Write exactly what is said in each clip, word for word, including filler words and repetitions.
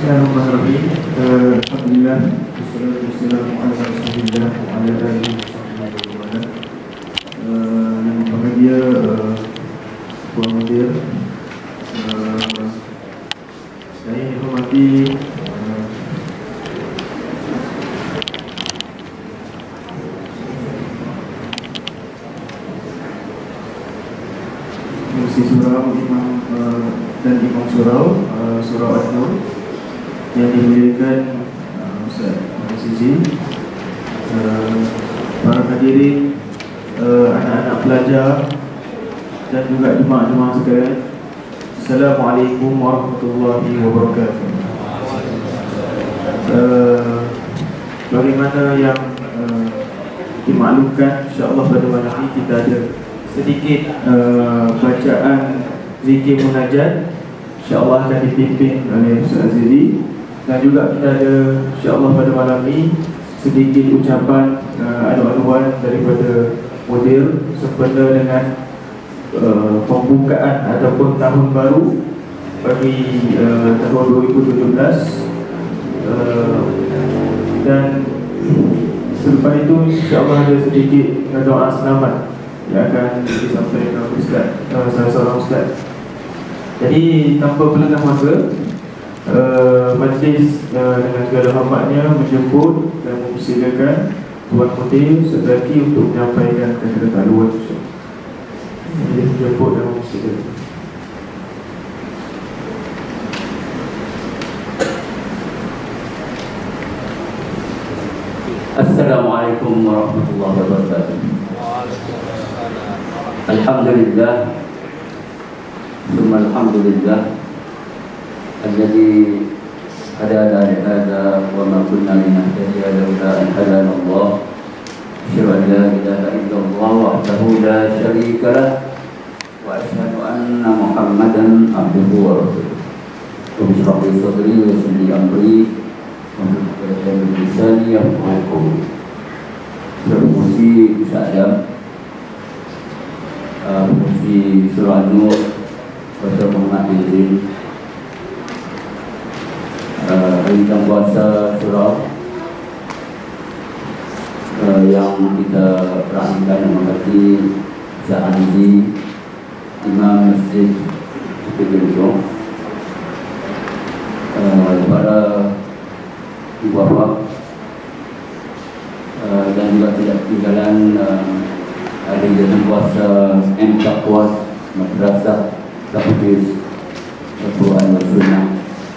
Bismillahirrahmanirrahim. Alhamdulillah, wassalatu wassalamu ala Rasulillah wa ala alihi wasahbihi wa sallam. Yang berbahagia Puan Mudir, saya dihormati Musi Surau Imam dan Imam Surau Surau An-Nur yang dimuliakan uh, Ustaz Azizi, uh, para hadirin, uh, anak-anak pelajar dan juga jemaah-jemaah sekalian. Assalamualaikum warahmatullahi wabarakatuh. Uh, bagaimana yang uh, dimaklumkan, insya-Allah pada malam ini kita ada sedikit uh, bacaan zikir munajat, insya-Allah akan dipimpin oleh Ustaz Azizi. Dan juga kita ada insya-Allah pada malam ini sedikit ucapan uh, anu-anuan daripada mudir sempena dengan uh, pembukaan ataupun tahun baru bagi uh, tahun dua ribu tujuh belas, uh, dan selepas itu insya-Allah ada sedikit doa selamat yang akan disampaikan oleh Ustaz, uh, salah seorang Ustaz. Jadi tanpa pelengah masa, uh, majlis uh, dengan segala hormatnya menjemput dan mempersilakan Tuan Mudir Sedaki untuk menyampaikan kata-kata haluan. Jadi menjemput dan mempersilakan. Assalamualaikum warahmatullahi wabarakatuh. Alhamdulillah, summa alhamdulillah alladzi hadana li hadza wa ma kunna linahtadiya laula an hadana Allah. Asyhadu an la ilaha illallah wahdahu la syarika lah wa asyhadu anna Muhammadan abduhu wa rasuluh. Rabbi shrah li sadri wa yassir li amri wahlul 'uqdatam min lisani yafqahu qawli. Terpuji Ustaz Adam, uh, Musi Surah Nur, Dr. Muhammad Izin, uh, Bintang Kuasa Surau, uh, yang kita rahimkan dan mengerti, Ustaz Azizi, Imam Masjid Pegirjong, uh, para ibu bapa, uh, dan juga tidak ketinggalan uh, ada Bintang Kuasa M Taqwa Madrasah Tahfiz Al-Quran dan Sunnah,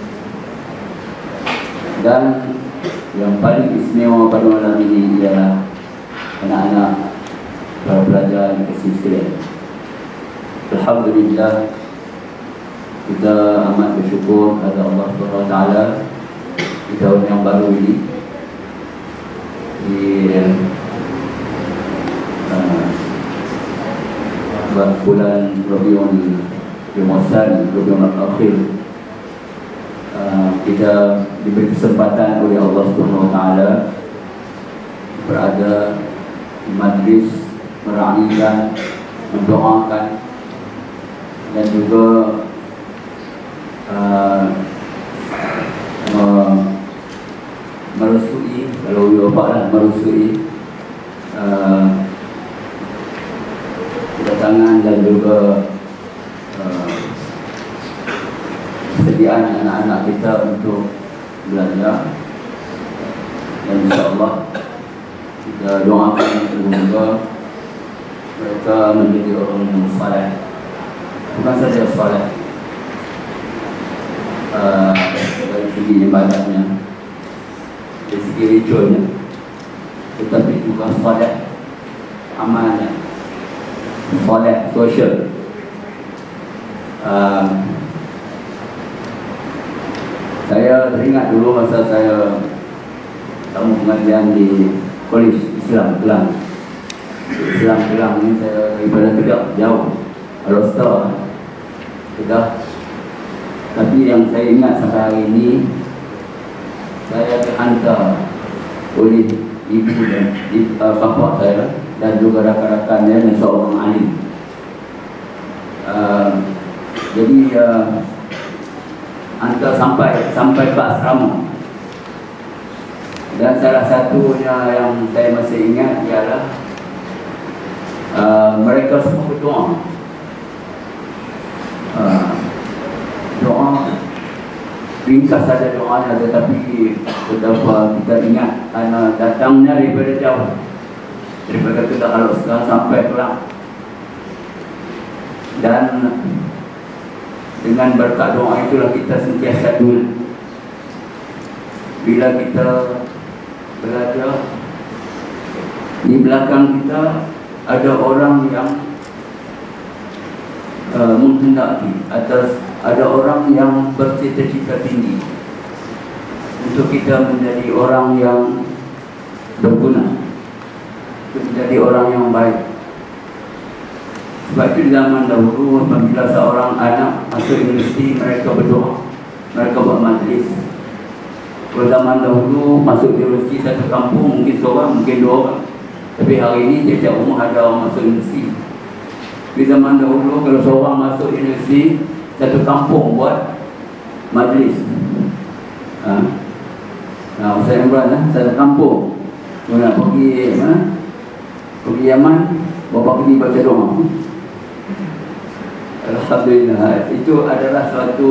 dan yang paling istimewa pada malam ini ialah anak-anak para pelajar yang kasih sekalian. Alhamdulillah, kita amat bersyukur kepada Allah subhanahu wa taala di tahun yang baru ini, di uh, bulan Rabiul Awal, Rabiul Akhir, uh, kita diberi kesempatan oleh Allah Subhanahu Wa Taala berada di majlis, meraihkan, mendoakan, dan juga uh, uh, merestui, kalau bapak merestui uh, kedatangan dan juga uh, kesediaan anak-anak kita untuk belajar, dan insyaAllah kita doakan semoga mereka menjadi orang yang saleh, bukan saja saleh uh, dari segi ibadahnya, dari segi ritualnya, tetapi juga saleh amalnya, saleh sosial. Uh, saya teringat dulu masa saya tamu pengajian di Kolej Islam Kelang. Islam Kelang ni saya daripada Kedah, jauh, Alostar, Kedah. Tapi yang saya ingat sampai hari ini, saya terhantar oleh ibu dan uh, bapa saya dan juga rakan-rakannya dan seorang alim. Uh, jadi uh, hantar sampai sampai ke asrama. Dan salah satunya yang saya masih ingat ialah uh, mereka semua berdoa. Uh, doa ringkas saja doanya, tetapi betapa kita ingat karena datangnya daripada jauh, daripada kita kalau sekarang sampai Kelang. Dan dengan berkat doa itulah kita sentiasa dulu. Bila kita belajar, di belakang kita ada orang yang uh, menghendaki, atas ada orang yang bercita-cita tinggi untuk kita menjadi orang yang berguna, untuk menjadi orang yang baik. Sebab itu di zaman dahulu apabila seorang anak masuk universiti, mereka berdoa, mereka buat majlis. Pada zaman dahulu masuk universiti satu kampung mungkin seorang, mungkin dua orang. Tapi hari ini tiap-tiap rumah ada orang masuk universiti. Di zaman dahulu kalau seorang masuk universiti, satu kampung buat majlis. Ha? Nah, Ustaz Imran lah, satu kampung. Kalau nak pergi mana? Pergi Yaman, bapa pergi baca doa. Alhamdulillah, itu adalah suatu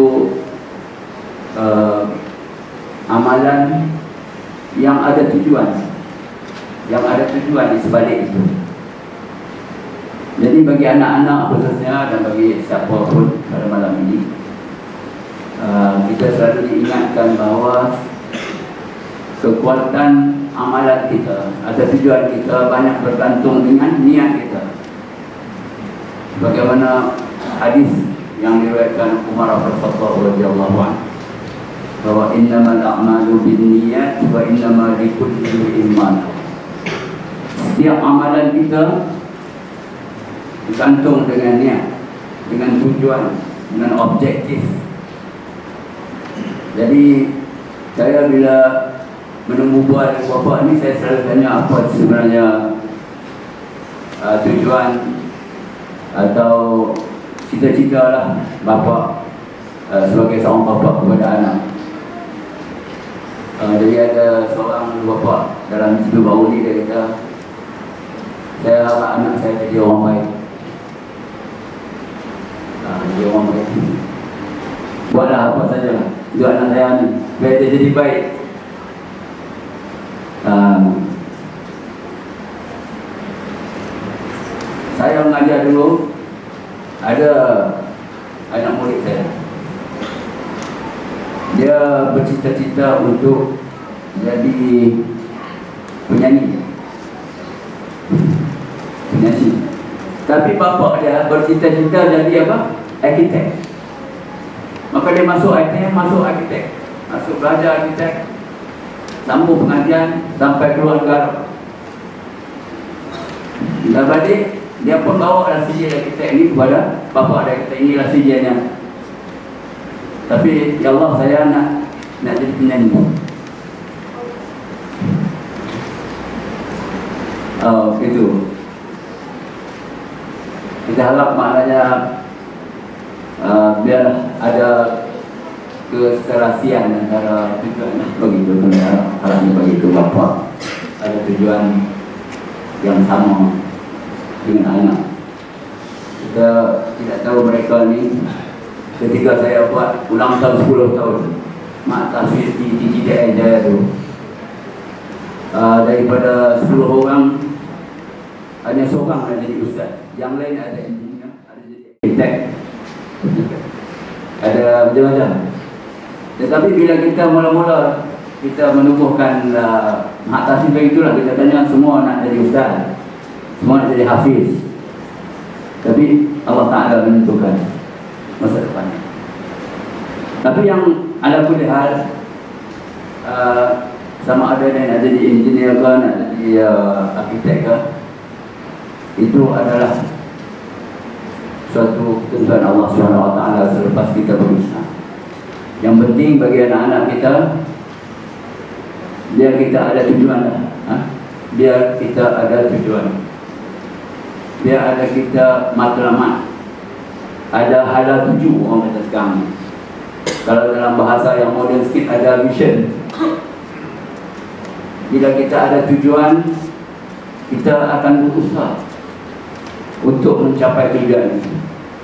uh, amalan yang ada tujuan, yang ada tujuan di sebalik itu. Jadi bagi anak-anak khususnya dan bagi siapa pun pada malam ini, uh, kita selalu diingatkan bahawa kekuatan amalan kita atau tujuan kita banyak bergantung dengan niat kita. Bagaimana hadis yang diriwayatkan Umar bin Khattab radhiyallahu anhu, bahwa innamal a'malu binniyat wa innamal likulli imrin ma nawa. Setiap amalan kita bergantung dengan niat, dengan tujuan, dengan objektif. Jadi saya bila menunggu buat bapa ni, saya selalu tanya apa sebenarnya uh, tujuan atau cita-cita lah bapa uh, sebagai seorang bapa kepada anak. Uh, jadi ada seorang bapa dalam cerita baru ni, dia kata, saya harap anak saya jadi orang baik. Uh, jadi orang baik. Buatlah apa saja untuk anak saya ni, supaya dia jadi baik. Uh, saya mengajar dulu, ada anak murid saya, dia bercita-cita untuk jadi penyanyi penyanyi tapi bapa dia bercita-cita jadi apa? Arkitek. Maka dia masuk I T M, masuk arkitek, masuk belajar arkitek, sambung pengajian sampai keluar negara. Dah balik, dia pun bawa lah sijil arkitek ni kepada bapa dia, kata inilah sijilnya. Tapi ya Allah, saya nak nak jadi penyanyi. Oh, itu. Kita harap maknanya uh, biar ada keserasian antara tujuan, begitu kan, harapnya begitu bapa ada tujuan yang sama dengan anak. Kita tidak tahu mereka ni, ketika saya buat ulang tahun sepuluh tahun mak tahfiz di T T D I Jaya tu, uh, daripada sepuluh orang hanya seorang yang jadi ustaz, yang lain ada engineer, ada jadi arkitek, ada macam-macam. Tetapi bila kita mula-mula kita menubuhkan uh, hak tahfiz begitulah, kita tanya semua nak jadi ustaz, semua nak jadi hafiz. Tapi Allah Ta'ala menentukan masa depannya. Tapi yang ala kulli hal, uh, sama ada dia nak jadi engineer ke, nak jadi uh, arkitek ke, itu adalah suatu ketentuan Allah Subhanahu Wa Taala selepas kita berusaha. Yang penting bagi anak-anak kita, biar kita ada tujuan lah, ha? Biar kita ada tujuan, biar ada kita matlamat, ada hala tuju orang kata sekarang. Kalau dalam bahasa yang moden sikit ada vision. Bila kita ada tujuan, kita akan berusaha untuk mencapai tujuan itu.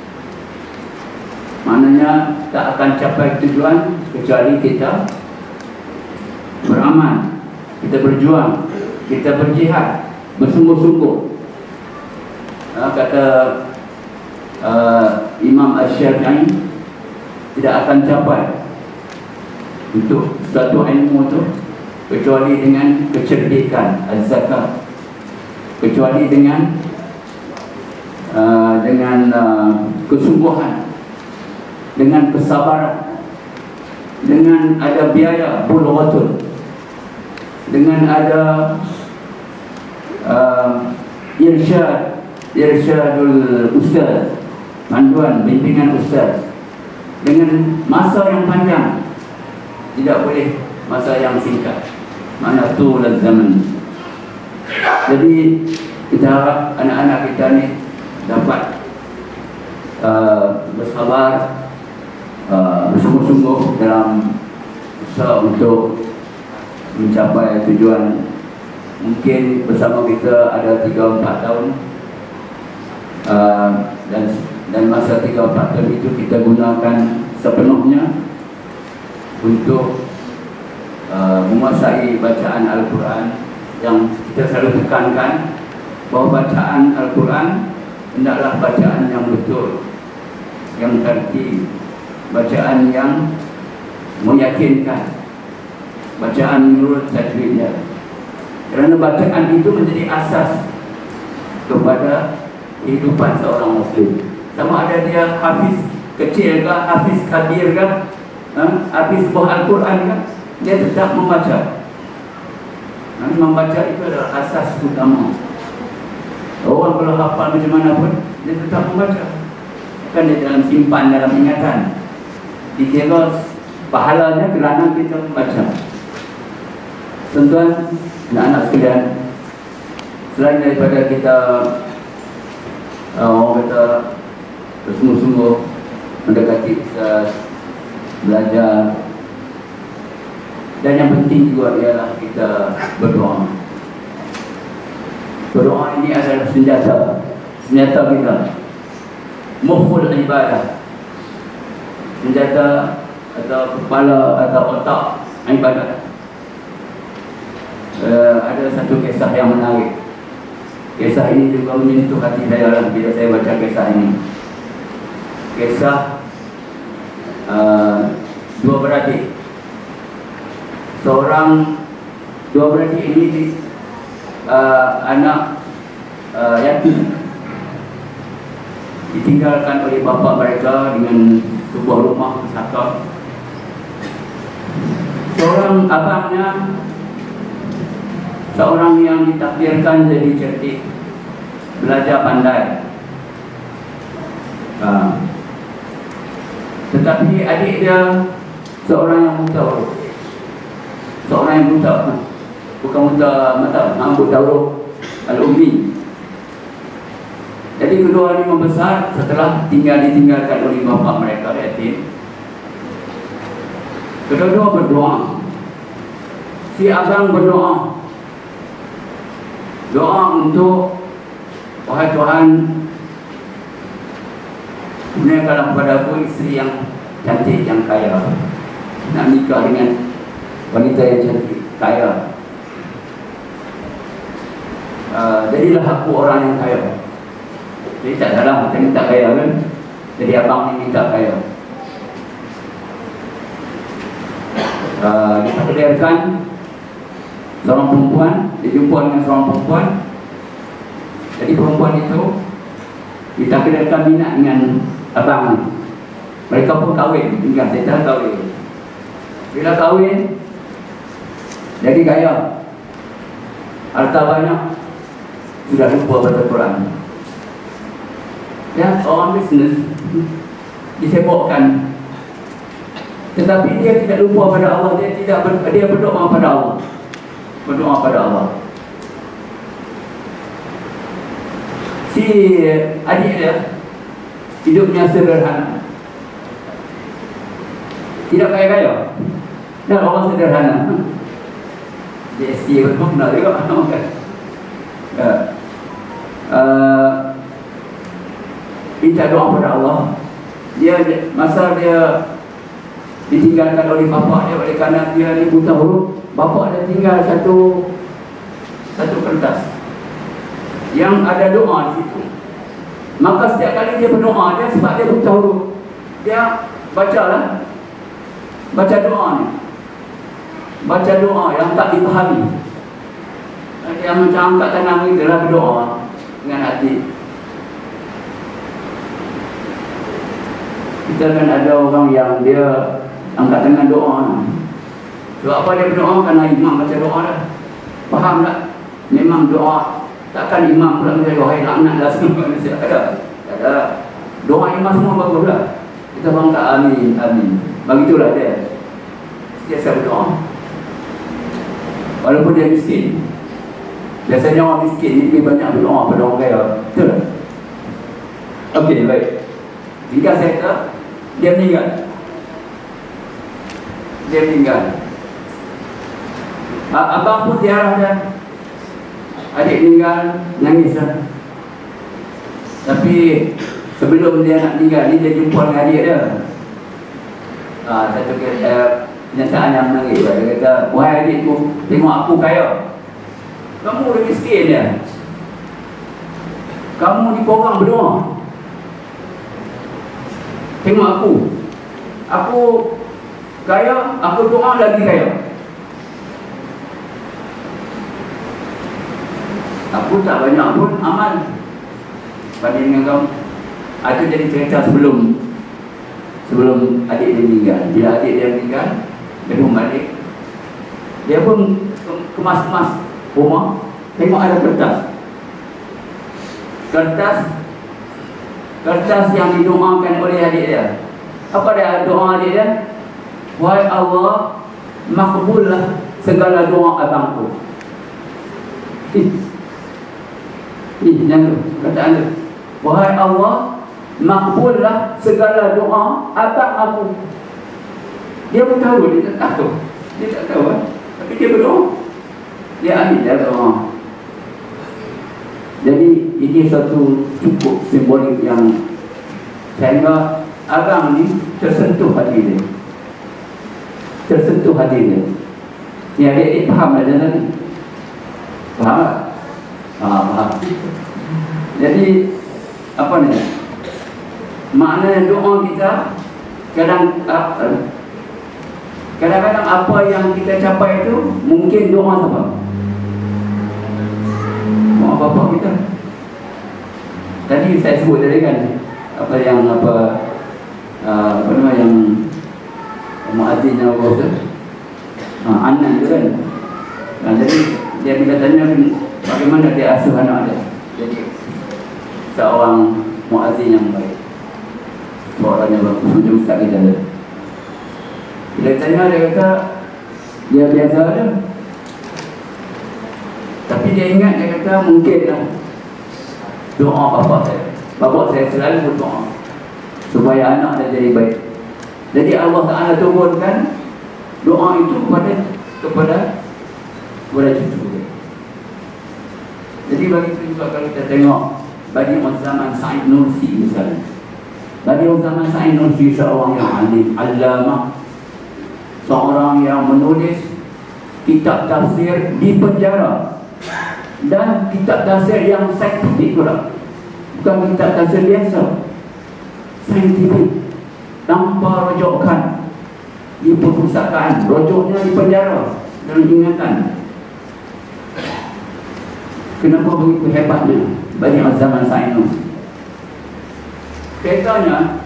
Maknanya tak akan capai tujuan kecuali kita beramal, kita berjuang, kita berjihad, bersungguh-sungguh. uh, Kata uh, Imam Asy-Syafi'i, tidak akan capai untuk suatu ilmu itu kecuali dengan kecerdikan, az-zakat, kecuali dengan uh, dengan uh, kesungguhan, dengan kesabaran, dengan ada biaya bulghatul, dengan ada uh, irsyad irsyadul ustaz, panduan bimbingan ustaz, dengan masa yang panjang, tidak boleh masa yang singkat, mana tulul zaman. Jadi kita harap anak-anak kita ni dapat uh, bersabar, uh, bersungguh-sungguh dalam usaha untuk mencapai tujuan. Mungkin bersama kita ada tiga empat tahun, uh, dan dan masa tiga empat tahun itu kita gunakan sepenuhnya untuk uh, menguasai bacaan Al-Quran. Yang kita selalu tekankan bahawa bacaan Al-Quran hendaklah bacaan yang betul, yang tertib, bacaan yang meyakinkan, bacaan menurut tajwidnya. Kerana bacaan itu menjadi asas kepada kehidupan seorang Muslim. Sama ada dia hafiz kecil ke, hafiz kabir ke, ha? hafiz buah Al-Quran ke, dia tetap membaca. Ha? Membaca itu adalah asas utama. Orang kalau hafal macam mana pun, dia tetap membaca. Kan dia dalam simpan, dalam ingatan. Dikira pahalanya kerana kita membaca. Tuan-tuan, anak-anak sekalian, selain daripada kita uh, orang kata bersungguh-sungguh mendekati ustaz, belajar, dan yang penting juga ialah kita berdoa. Berdoa ini adalah senjata, senjata kita, mukhul ibadah, senjata atau kepala atau otak ibadah. Uh, ada satu kisah yang menarik. Kisah ini juga menyentuh hati saya lah bila saya baca kisah ini. Kisah uh, dua beradik. Seorang dua beradik ini uh, anak uh, yatim, ditinggalkan oleh bapa mereka dengan sebuah rumah pusaka. Seorang abangnya, seorang yang ditakdirkan jadi cerdik, belajar pandai. Ha. Tetapi adik dia seorang yang buta huruf. Seorang yang buta, bukan buta mata, buta huruf, al-ummi. Jadi kedua ini membesar setelah tinggal ditinggalkan oleh bapa mereka yatim. Kedua-dua berdoa. Si abang berdoa, doa untuk, wahai Tuhan, kurniakanlah kepada aku isteri yang cantik, yang kaya. Nak nikah dengan wanita yang cantik, kaya. uh, Jadilah aku orang yang kaya. Jadi tak salah kita minta kaya kan. Jadi abang ni minta kaya. uh, Ditakdirkan seorang perempuan, dia jumpa dengan seorang perempuan. Jadi perempuan itu ditakdirkan minat dengan abang ni. Mereka pun kahwin, tinggal settle kahwin. Bila kahwin, jadi kaya, harta banyak, sudah lupa baca Quran. Ya, orang bisnes disebokkan, tetapi dia tidak lupa pada Allah. Dia tidak ber, dia berdoa pada Allah, berdoa pada Allah. Si adik dia hidupnya sederhana, Tidak kaya-kaya. Dan orang sederhana. J S T pun kenal juga. Ya. Uh, minta doa pada Allah. Dia masa dia ditinggalkan oleh bapa dia, oleh kerana dia ni buta huruf, bapa dia tinggal satu satu kertas yang ada doa di situ. Maka setiap kali dia berdoa, dia sebab dia buta huruf, dia bacalah, baca doa ni, baca doa yang tak dipahami. Dia macam angkat tangan begitu lah, berdoa dengan hati. Kita kan ada orang yang dia angkat tangan doa. Sebab apa dia berdoa? Kerana imam baca doa dah. Faham tak? Memang doa. Takkan imam pula dia doa laknat lah semua manusia. Ada. Ada. Doa imam semua bagus lah. Kita orang tak amin, amin. Begitulah dia. Setiap berdoa. Walaupun dia miskin. Biasanya orang miskin ni lebih banyak berdoa pada orang kaya. Betul tak? Okey, baik. Hingga saya kata, dia meninggal. Dia meninggal. Abang pun tiarah dah. Adik meninggal, nangis lah. Tapi sebelum dia nak meninggal ni, dia jumpa dengan adik dia. Ah, satu kata kenyataan yang menarik. Dia kata, wahai adikku, tengok aku kaya. Kamu udah miskin dia. Kamu ni korang berdoa. Tengok aku. Aku kaya, aku doa lagi kaya. Aku tak banyak pun amal banding dengan kamu. Itu jadi cerita sebelum Sebelum adik dia meninggal. Bila adik dia meninggal, dia pun balik. Dia pun kemas-kemas rumah. Tengok ada kertas. Kertas Kertas yang didoakan oleh adik dia. Apa dia doa adik dia? Wahai Allah, makbullah segala doa abangku. Ini yang kataan dia. Wahai Allah, makbullah segala doa abang aku. Dia pun tahu, dia tak tahu. Dia tak tahu kan? Tapi dia berdoa. Dia ambil dia doa. Jadi ini satu cukup simbolik yang sehingga abang ni tersentuh hati dia. Tersentuh hati dia. Ni adik-adik faham tak jalan ni? Faham tak? Faham, faham. Jadi apa ni? Makna doa kita kadang kadang-kadang apa yang kita capai itu mungkin doa siapa? Doa bapa kita. Tadi saya sebut tadi kan apa yang apa uh, apa nama yang muadzin yang bagus tu, uh, anak tu kan. Uh, jadi dia bila tanya bagaimana dia asuh anak dia. Jadi seorang muadzin yang baik, seorang yang bagus, macam ustaz kita tu. Bila tanya dia kata dia biasa ada. Tapi dia ingat, dia kata mungkinlah doa bapa saya. Bapa saya selalu berdoa supaya anak dia jadi baik. Jadi Allah Ta'ala turunkan doa itu kepada kepada kepada cucu dia. Jadi bagi itu juga kalau kita tengok Bani Zaman Sa'id Nursi misalnya. Bani Zaman Sa'id Nursi seorang yang alim, allamah, seorang yang menulis kitab tafsir di penjara. Dan kitab tafsir yang saintifik pula. Bukan kitab tafsir biasa, saintifik, tanpa rujukan di perpustakaan, rujuknya di penjara dalam ingatan. Kenapa begitu hebatnya Bani Zaman Sa'id Nursi? Ceritanya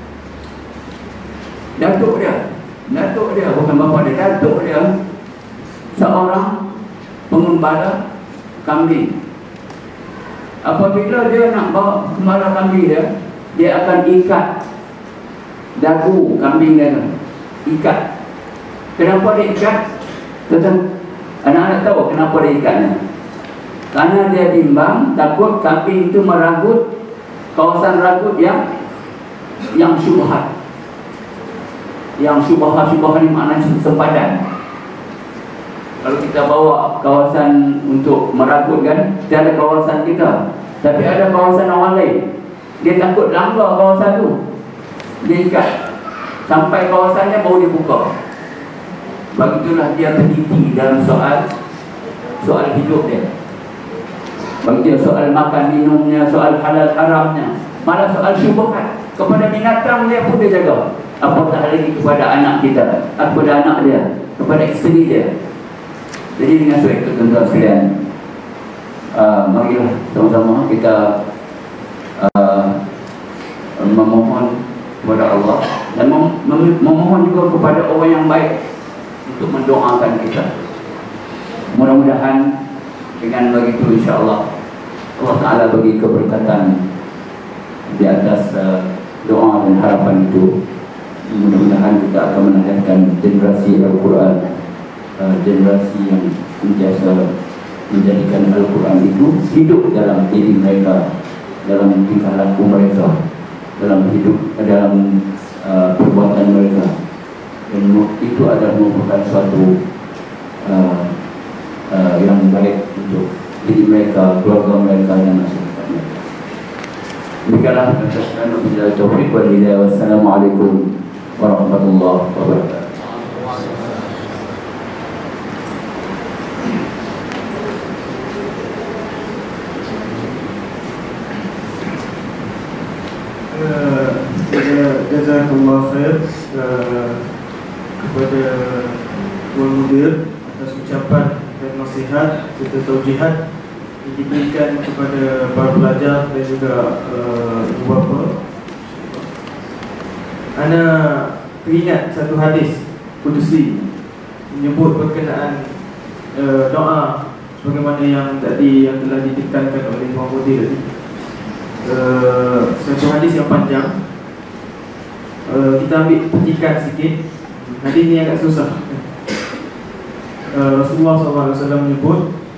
datuk dia, datuk dia bukan bapa dia, datuk dia seorang pengembala kambing. Apabila dia nak bawa gembala kambing dia, dia akan ikat dagu kambing dia. Ikat. Kenapa dia ikat? Tentang anak-anak tahu kenapa dia ikatnya. Karena dia bimbang, takut kambing itu meragut kawasan ragut yang yang syubhat. yang syubhah-syubhah ni maknanya sempadan. Kalau kita bawa kawasan untuk merakut kan, kita ada kawasan kita, tapi ada kawasan orang lain. Dia takut langgar kawasan tu, dia ikat sampai kawasannya baru dia buka. Begitulah dia teliti dalam soal soal hidup dia. Begitu soal makan minumnya, soal halal haramnya, malah soal syubhat kepada binatang dia pun dia jaga. Apatah lagi kepada anak kita, kepada anak dia, kepada isteri dia. Jadi dengan sebab itu tuan-tuan sekalian, uh, marilah sama-sama kita uh, memohon kepada Allah dan mem mem memohon juga kepada orang yang baik untuk mendoakan kita. Mudah-mudahan dengan begitu insya-Allah Allah Ta'ala bagi keberkatan di atas uh, doa dan harapan itu. Mudah-mudahan kita akan melahirkan generasi Al-Quran, uh, generasi yang sentiasa menjadikan Al-Quran itu hidup dalam diri mereka, dalam tingkah laku mereka, dalam hidup, dalam uh, perbuatan mereka. Dan itu adalah merupakan suatu uh, uh, yang baik untuk diri mereka, keluarga mereka dan masyarakat mereka. Demikianlah wabillahi taufiq wal hidayah. Wassalamualaikum warahmatullahi wabarakatuh. Jazakallah khair uh, kepada Tuan Mudir atas ucapan dan nasihat serta taujihat yang diberikan kepada para pelajar dan juga uh, ibu bapa. Ana teringat satu hadis kudusi menyebut berkenaan uh, doa sebagaimana yang tadi yang telah ditekankan oleh Tuan Mudir tadi. Uh, satu hadis yang panjang. Uh, kita ambil petikan sikit. Hadis ni agak susah. uh, Rasulullah sallallahu alaihi wasallam menyebut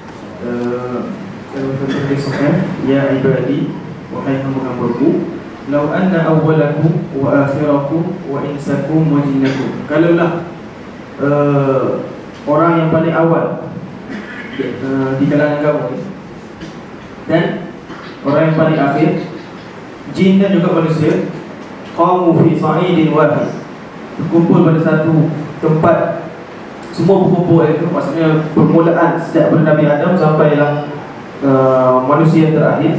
dalam satu hadis sahih, ya ibadi, wahai hamba-hambaku, lau anna awwalakum wa akhirakum wa insakum wa jinnakum. Kalaulah uh, orang yang paling awal uh, di kalangan kamu dan orang yang paling akhir, jin dan juga manusia, qamu fi sa'idin wahid, berkumpul pada satu tempat, semua berkumpul itu, maksudnya permulaan sejak pada Nabi Adam sampailah uh, manusia terakhir.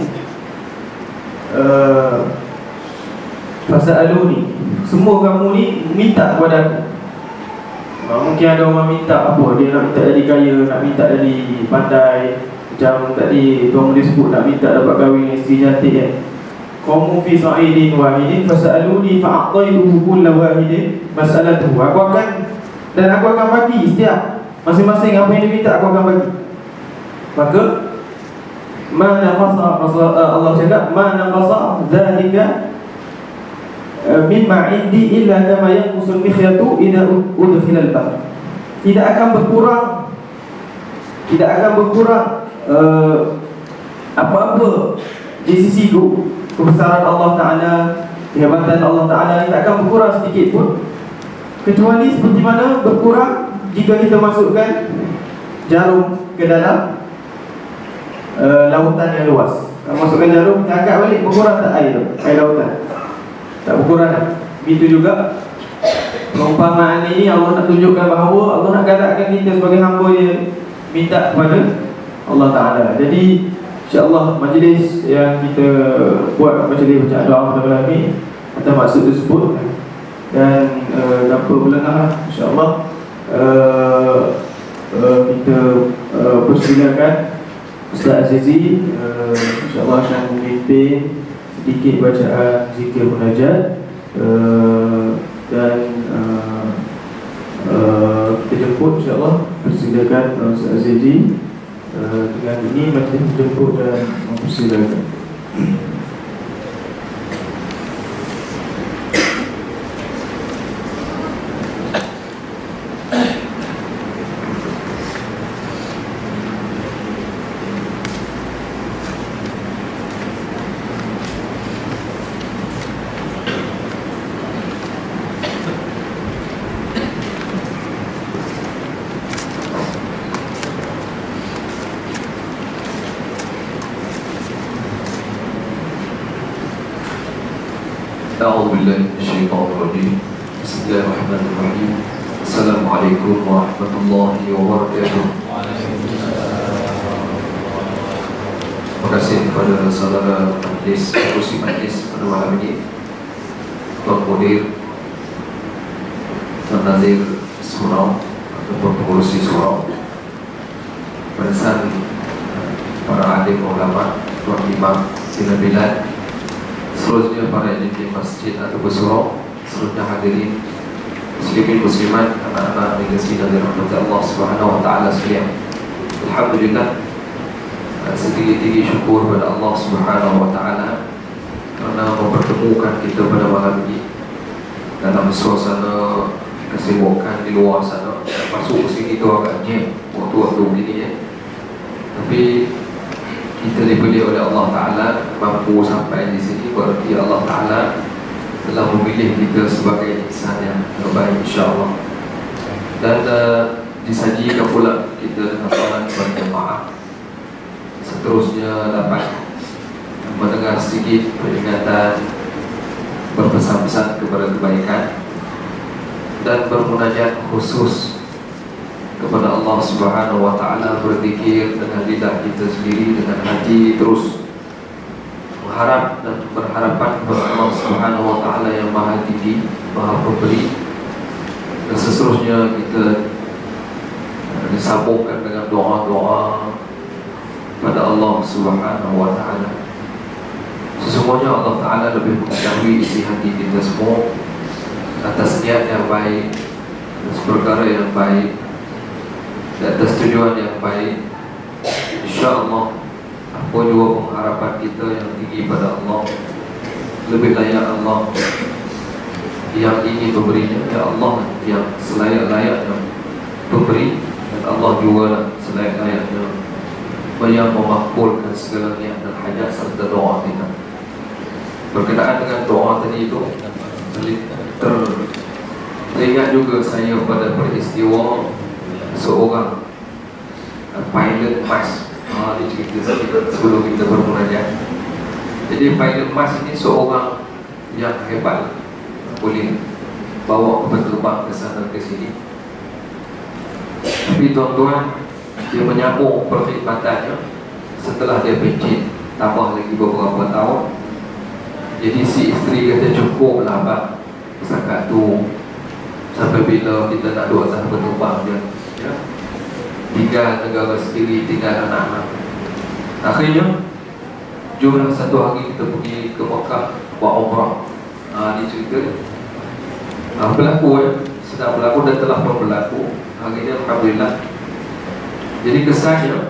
uh, Fasa'aluni, semua kamu ni minta kepada aku. uh, Mungkin ada orang minta apa, dia nak minta jadi kaya, nak minta jadi pandai. Macam tadi Tuan Mudir sebut, nak minta dapat kahwin isteri cantik kan. Qamu fi sa'idin wahidin fasa'aluni fa'ataituhu kulla wahidin mas'alatuhu. Aku akan dan aku akan bagi setiap masing-masing apa yang dia minta, aku akan bagi. Maka ma naqasa, Allah cakap ma naqasa dzalika mimma indi illa kama yanqusul mikhyatu idza udkhila al-bahr. Tidak akan berkurang, tidak akan berkurang uh, apa-apa di sisiku. Kebesaran Allah Ta'ala, kehebatan Allah Ta'ala ini tak akan berkurang sedikit pun, kecuali seperti mana berkurang jika kita masukkan jarum ke dalam uh, lautan yang luas. Kalau masukkan jarum, kita angkat balik, berkurang tak air tu, air lautan? Tak berkurang tak? Begitu juga perumpamaan ini Allah nak tunjukkan bahawa Allah nak galakkan kita sebagai hamba yang minta kepada Allah Ta'ala. Jadi InsyaAllah majlis yang kita buat, majlis bacaan doa pada malam ini atas maksud tersebut. Dan uh, tanpa berlengah, InsyaAllah uh, uh, kita uh, persilakan Ustaz Azizi uh, InsyaAllah akan memimpin sedikit bacaan zikir munajat, uh, dan uh, uh, kita jemput InsyaAllah, persilakan Ustaz Azizi. Uh, dengan ini majlis menjemput dan mempersilakan. أعوذ بالله من الشيطان الرجيم. بسم الله الرحمن الرحيم. Assalamualaikum warahmatullahi wabarakatuh. Terima kasih kepada saudara majlis, kerusi majlis pada malam ini, Tuan Mudir, Tuan Nazir Surau ataupun pengurusi Surau, barisan para alim ulama, Tuan Imam Sina Bilal, seluruhnya para imam masjid atau bersurau, seluruhnya hadirin muslimin muslimat, anak-anak negeri dan rahmat Allah Subhanahu wa taala sekalian. Alhamdulillah, setinggi-tinggi syukur pada Allah Subhanahu wa taala kerana mempertemukan kita pada malam ini dalam suasana kesibukan di luar sana. Masuk ke sini tu agak jam waktu-waktu begini ya. Tapi kita diberi oleh Allah Ta'ala mampu sampai di sini, berarti Allah Ta'ala telah memilih kita sebagai insan yang terbaik, insyaAllah. Dan uh, disajikan pula kita dengan salat berjemaah. Seterusnya dapat mendengar sedikit peringatan, berpesan-pesan kepada kebaikan dan bermunajat khusus kepada Allah Subhanahu wa taala, berzikir dengan lidah kita sendiri, dengan hati terus mengharap dan berharapan kepada Allah Subhanahu wa taala yang Maha Tinggi, Maha Pemberi. Dan seterusnya kita disambungkan dengan doa-doa pada Allah Subhanahu wa taala. Sesungguhnya Allah Taala lebih mengetahui isi hati kita semua, atas niat yang baik, atas perkara yang baik, dan atas tujuan yang baik. InsyaAllah apa juga pengharapan kita yang tinggi pada Allah, lebih layak Allah yang ingin memberinya, ya Allah yang selayak-layaknya pemberi, dan Allah juga lah selayak-layaknya yang memakbulkan segala niat dan hajat serta doa kita. Berkenaan dengan doa tadi itu, ter teringat juga saya pada peristiwa seorang uh, pilot mas. Ah, dia cerita sedikit sebelum kita bermunajat. Jadi pilot mas ini seorang yang hebat, boleh bawa kapal terbang ke sana ke sini. Tapi tuan-tuan, dia menyambung perkhidmatannya setelah dia pencet, tambah lagi beberapa tahun. Jadi si isteri kata cukup lah abang, setakat tu sampai bila kita nak duduk atas berterbang je ya? Tinggal negara sendiri, tinggal anak-anak. Akhirnya jumlah satu hari kita pergi ke Mekah buat umrah. Ha, dia cerita ha, berlaku ya, sedang berlaku dan telah pun berlaku. Akhirnya Alhamdulillah. Jadi kesannya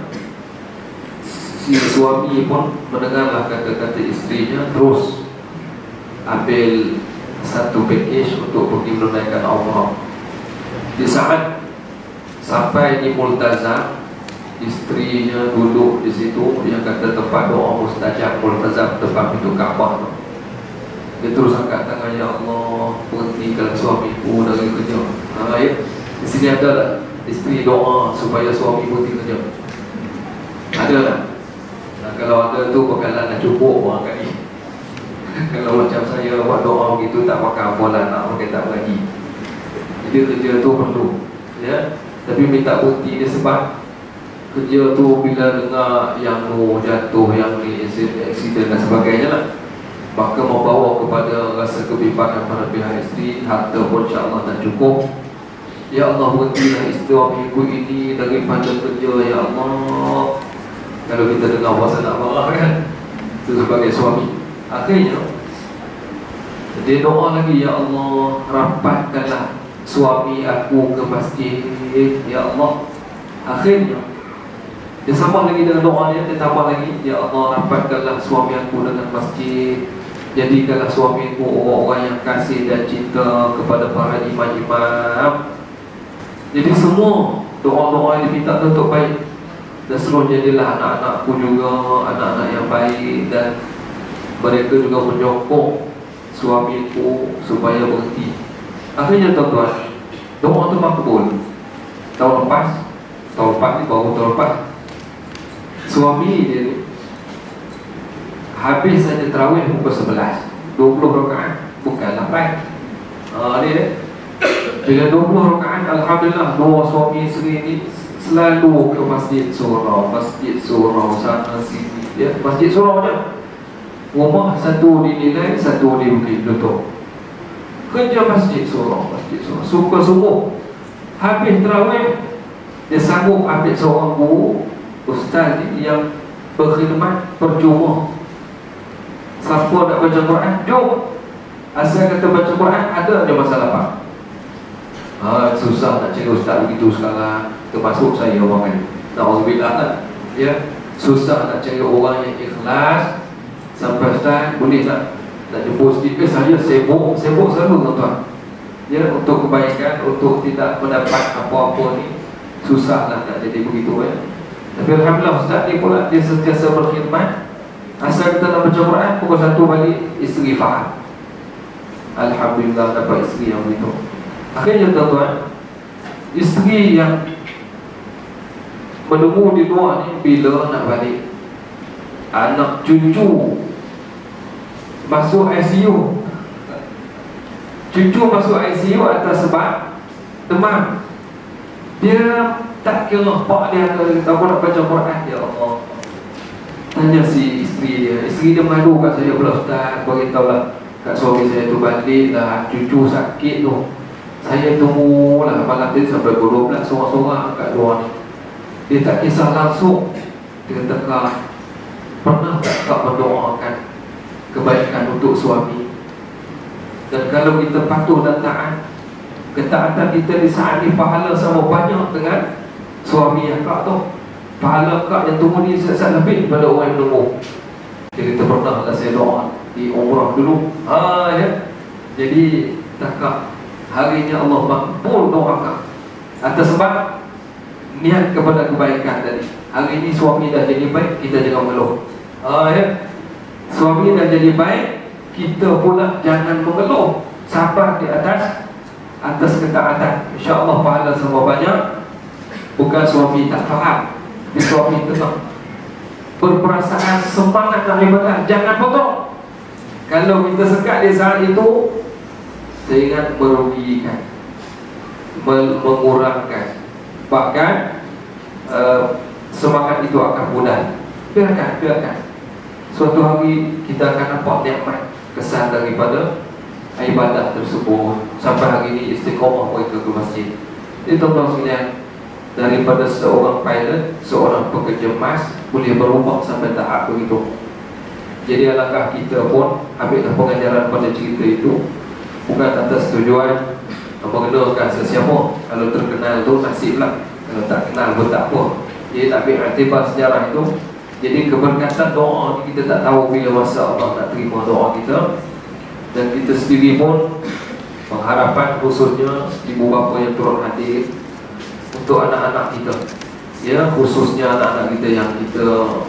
si suami pun mendengarlah kata-kata isterinya, terus ambil satu package untuk pergi menunaikan umrah. Di saat sampai di Multazam, isterinya duduk di situ, yang kata tempat doa mustajab Multazam, depan pintu Kaabah tu. Dia terus angkat tangan, ya Allah, berhentikan suamiku dari kerja. Ha, ya? Di sini ada lah isteri doa supaya suami berhenti kerja. Ada tak? Nah, kalau ada tu bakalan dah cukup orang kali. Kalau macam saya buat doa begitu tak pakai bola nak pakai tak lagi. Jadi kerja tu perlu ya. Tapi minta berhenti dia sebab kerja tu bila dengar yang nu jatuh, yang ni accident dan sebagainya lah, maka membawa kepada rasa kebimbangan pada pihak isteri. Harta pun insya-Allah tak cukup. Ya Allah, berhentilah suamiku ini daripada kerja, ya Allah. Kalau kita dengar bahasa nak marah kan, itu sebagai suami. Akhirnya dia doa lagi, ya Allah, rapatkanlah suami aku ke masjid, ya Allah. Akhirnya dia sambung lagi dengan doa dia, dia tambah lagi, ya Allah, rapatkanlah suami aku dengan masjid, jadikanlah suamiku orang-orang yang kasih dan cinta kepada para imam-imam. Jadi semua doa-doa yang diminta untuk baik, dan seluruh jadilah anak-anakku juga anak-anak yang baik, dan mereka juga menyokong suamiku supaya berhenti. Akhirnya tuan-tuan, doa itu makbul. Tahun lepas, tahun lepas ni baru tahun lepas, suami dia ni habis saja tarawih pukul sebelas, dua puluh rakaat, bukanlah baik. Ha, dia bila dua puluh rakaat, alhamdulillah dua suami isteri ni selalu ke masjid surau, masjid surau sana sini, ya, masjid surau je. Rumah satu dinilai, satu di Bukit Lutut. Kerja masjid surau, masjid surau. Suka sungguh. Habis terawih, dia sanggup ambil seorang guru ustaz ni yang berkhidmat percuma. Siapa nak baca Quran, jom. Asal kata baca Quran, ada je masalah apa? Ha, susah nak cari ustaz begitu sekarang. Termasuk saya orang ni. Na'udzubillah kan. Ya, susah nak cari orang yang ikhlas. Sampai ustaz boleh tak nak jemput sikit. Eh, saya sibuk, sibuk selalu tuan-tuan. Ya, untuk kebaikan, untuk tidak mendapat apa-apa ni susah lah nak jadi begitu ya. Tapi alhamdulillah ustaz ni pula dia sentiasa berkhidmat. Asal kita nak baca Quran, pukul satu balik isteri faham. Alhamdulillah dapat isteri yang begitu. Akhirnya tuan-tuan, isteri yang menunggu di luar ni bila nak balik. Anak cucu masuk I C U. Cucu masuk I C U atas sebab demam. Dia tak kira pak dia ke tak nak baca Quran. Ya Allah, tanya si isteri dia. Isteri dia malu kat saya pula, ustaz, beritahulah kat suami saya tu balik dah, cucu sakit tu. Saya tunggulah malam tu sampai pukul dua belas sorang-sorang kat luar ni. Dia tak kisah langsung. Dia kata, pernah tak kau mendoakan kebaikan untuk suami? Dan kalau kita patuh dan taat, ketaatan kita di saat ni pahala sama banyak dengan suami yang kak tu. Pahala kak yang tunggu ni saat lebih daripada orang yang menunggu. Dia kata, pernah lah saya doa di umrah dulu. Ha, ya. Jadi takak hari ni Allah makbul doa kak atas sebab niat kepada kebaikan tadi. Hari ni suami dah jadi baik, kita jangan mengeluh. Ha, ya. Suami dah jadi baik, kita pula jangan mengeluh. Sabar di atas atas ketaatan. InsyaAllah pahala semua banyak. Bukan suami tak faham, tapi suami tenang, berperasaan semangat nak ibadah. Jangan potong. Kalau kita sekat di saat itu, saya ingat merugikan, mengurangkan, bahkan uh, semangat itu akan mudah. Biarkan, biarkan. Suatu hari kita akan nampak nikmat kesan daripada ibadah tersebut. Sampai hari ini istiqomah mereka ke masjid. Itu tuan-tuan sekalian, daripada seorang pilot, seorang pekerja emas boleh berubah sampai tahap begitu. Jadi alangkah kita pun ambillah pengajaran pada cerita itu, bukan atas tujuan mengenalkan sesiapa. Kalau terkenal tu nasiblah, kalau tak kenal pun tak apa. Jadi tak ambil iktibar sejarah itu. Jadi keberkatan doa ni kita tak tahu bila masa Allah nak terima doa kita. Dan kita sendiri pun pengharapan khususnya ibu bapa yang turut hadir untuk anak-anak kita, ya, khususnya anak-anak kita yang kita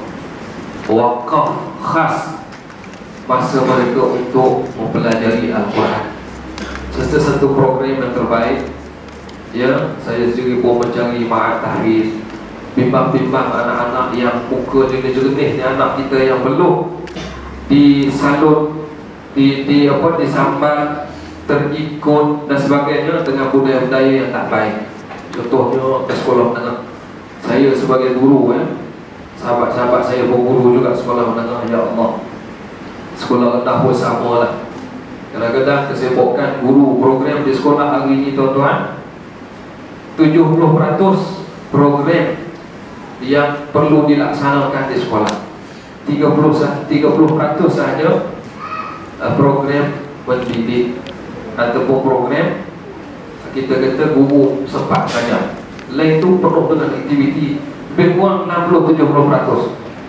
wakaf khas masa mereka untuk mempelajari Al-Quran. Serta satu program yang terbaik, ya, saya sendiri pun mencari ma'at tahfiz, bimbang-bimbang anak-anak yang muka jernih-jernih ni, anak kita yang belum disalut, di, di apa disambal, terikut dan sebagainya dengan budaya-budaya yang tak baik. Contohnya ke sekolah menengah. Saya sebagai guru, ya, sahabat-sahabat saya pun guru juga sekolah menengah. Ya Allah, sekolah rendah pun sama lah. Kadang-kadang kesibukan guru program di sekolah hari ini tuan-tuan, tujuh puluh peratus program yang perlu dilaksanakan di sekolah, tiga puluh peratus sahaja program pendidik ataupun program kita kata guru sempat saja. Lain tu penuh dengan aktiviti, lebih kurang enam puluh tujuh puluh peratus.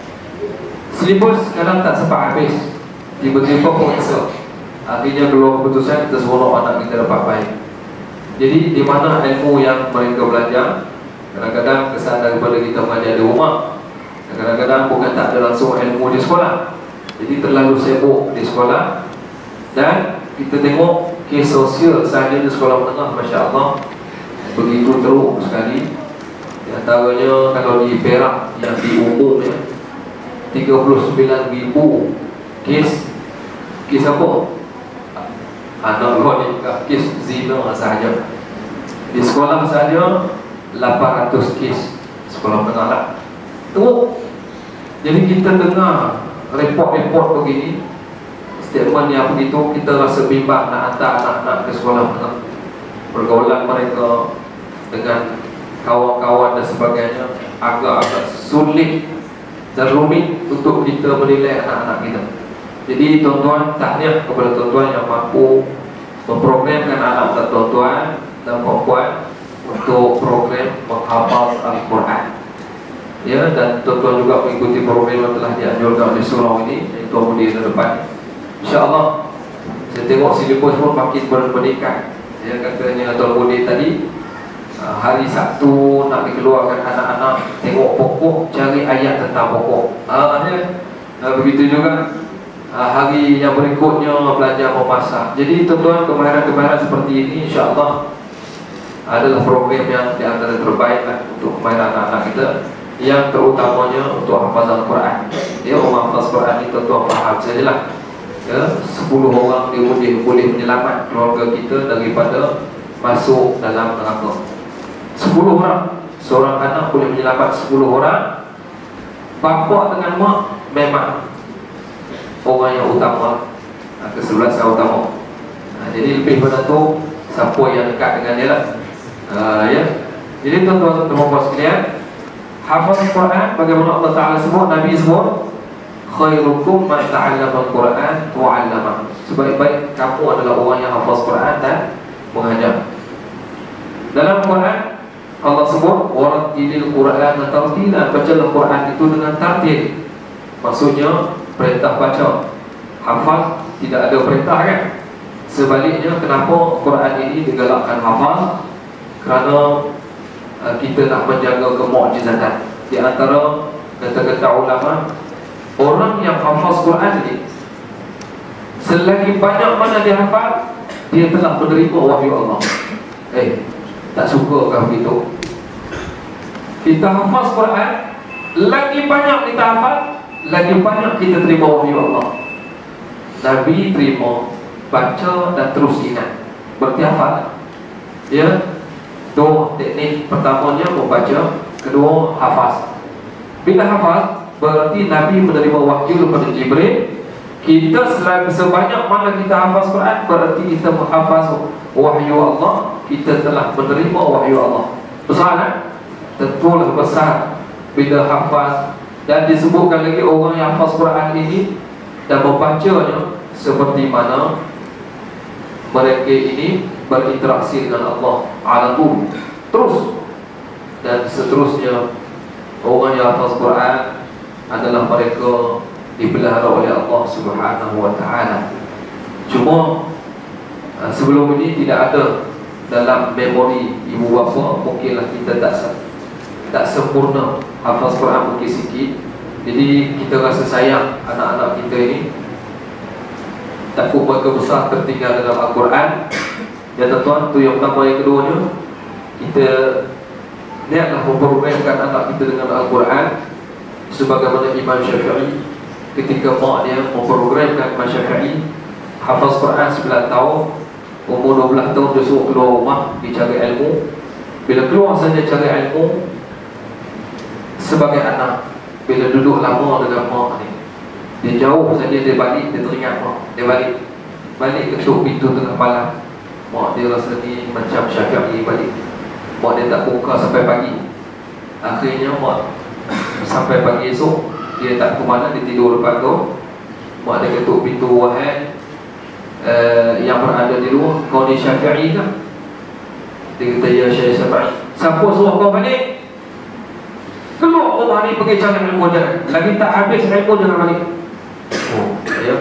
Silibus kadang tak sempat habis, tiba-tiba periksa. Akhirnya keluar keputusan kita seronok anak kita dapat baik. Jadi di mana ilmu yang mereka belajar, kadang-kadang kesan daripada kita mengajar di rumah, kadang-kadang bukan tak ada langsung ilmu di sekolah. Jadi terlalu sibuk di sekolah. Dan kita tengok kes sosial sahaja di sekolah menengah, Masya Allah, begitu teruk sekali. Di antaranya kalau di Perak yang di umum, ya, tiga puluh sembilan ribu kes. Kes apa? anak luar nikah, kes zina sahaja. Di sekolah sahaja lapan ratus kes sekolah menengah lah. Teruk. Jadi kita dengar report-report begini, statement yang begitu, kita rasa bimbang nak hantar anak-anak ke sekolah menengah. Pergaulan mereka dengan kawan-kawan dan sebagainya agak-agak sulit dan rumit untuk kita menilai anak-anak kita. Jadi tuan-tuan, tahniah kepada tuan-tuan yang mampu memprogramkan anak-anak tuan-tuan dan puan-puan untuk program menghafal Al-Quran. Ya, dan tuan-tuan juga mengikuti program yang telah dianjurkan oleh surau ini, yang Tuan Budi di depan. InsyaAllah, saya tengok silibus pun makin meningkat. Ya, katanya Tuan Budi tadi, hari Sabtu nak dikeluarkan anak-anak tengok pokok, cari ayat tentang pokok. Ah, ya. Nah, begitu juga hari yang berikutnya belajar memasak. Jadi tuan-tuan, kemahiran-kemahiran seperti ini insya-Allah adalah program yang di antara terbaik lah untuk kemahiran anak-anak kita, yang terutamanya untuk hafazan Quran. Ya, orang hafaz Quran itu tuan faham sajalah. Ya, sepuluh orang dia boleh boleh menyelamat keluarga kita daripada masuk dalam neraka. sepuluh orang, seorang anak boleh menyelamat sepuluh orang. Bapa dengan mak memang orang yang utama, kesebelasan utama. Nah, jadi lebih pada tu siapa yang dekat dengan dia lah. Uh, ya. Jadi tuan-tuan dan puan-puan sekalian, hafaz Quran bagaimana Allah Taala sebut, Nabi sebut, khairukum man ta'allama al-Quran wa 'allama. Sebaik-baik kamu adalah orang yang hafaz Quran dan mengajar. Dalam Quran Allah sebut warattilil Quran tartila, bacalah Quran itu dengan tartil. Maksudnya perintah baca, hafaz tidak ada perintah kan. Sebaliknya, kenapa Quran ini digalakkan hafaz? Kerana uh, kita nak menjaga kemukjizatan. Di antara kata-kata ulama, orang yang hafaz Quran ini, selagi banyak mana dia hafal, dia telah menerima wahyu Allah. Eh, tak suka kah begitu? Kita hafaz Quran, lagi banyak kita hafal, lagi banyak kita terima wahyu Allah. Nabi terima, baca dan terus ingat, berarti hafal. Ya, dua teknik, pertamanya membaca, kedua hafaz. Bila hafaz, berarti Nabi menerima wahyu daripada Jibril. Kita selagi sebanyak mana kita hafaz Quran, berarti kita menghafaz wahyu Allah, kita telah menerima wahyu Allah. Besar kan? Tentulah besar bila hafaz. Dan disebutkan lagi orang yang hafaz Quran ini dan membacanya seperti mana mereka ini berinteraksi dengan Allah ala tu terus. Dan seterusnya, orang yang hafaz Quran adalah mereka dipelihara oleh Allah Subhanahu wa taala. Cuma sebelum ini tidak ada dalam memori ibu bapa, mungkinlah kita tak tak sempurna hafaz Quran, mungkin sikit. Jadi kita rasa sayang anak-anak kita ini, takut mereka besar tertinggal dalam Al-Quran. Ya tuan-tuan, tu yang pertama. Yang keduanya, kita niatlah memprogramkan anak kita dengan Al-Quran sebagaimana Imam Syafi'i ketika mak dia memprogramkan Imam Syafi'i hafaz Quran sembilan tahun, umur dua belas tahun dia suruh keluar rumah, dia cari ilmu. Bila keluar saja cari ilmu sebagai anak, bila duduk lama dengan mak ni, dia jauh saja, dia balik, dia teringat mak, dia balik balik ketuk pintu tengah malam. Mak dia rasa ni macam Syafi'i balik. Mak dia tak buka sampai pagi. Akhirnya mak sampai pagi esok, dia tak ke mana, dia tidur depan tu. Mak dia ketuk pintu, wahai uh, yang berada di luar, kau ni Syafi'i kan? Dia kata, ya Syekh Syafi'i. Siapa suruh kau balik? Keluar rumah ni, pergi cari ilmu jangan. Lagi tak habis ilmu jangan balik. Oh, ya.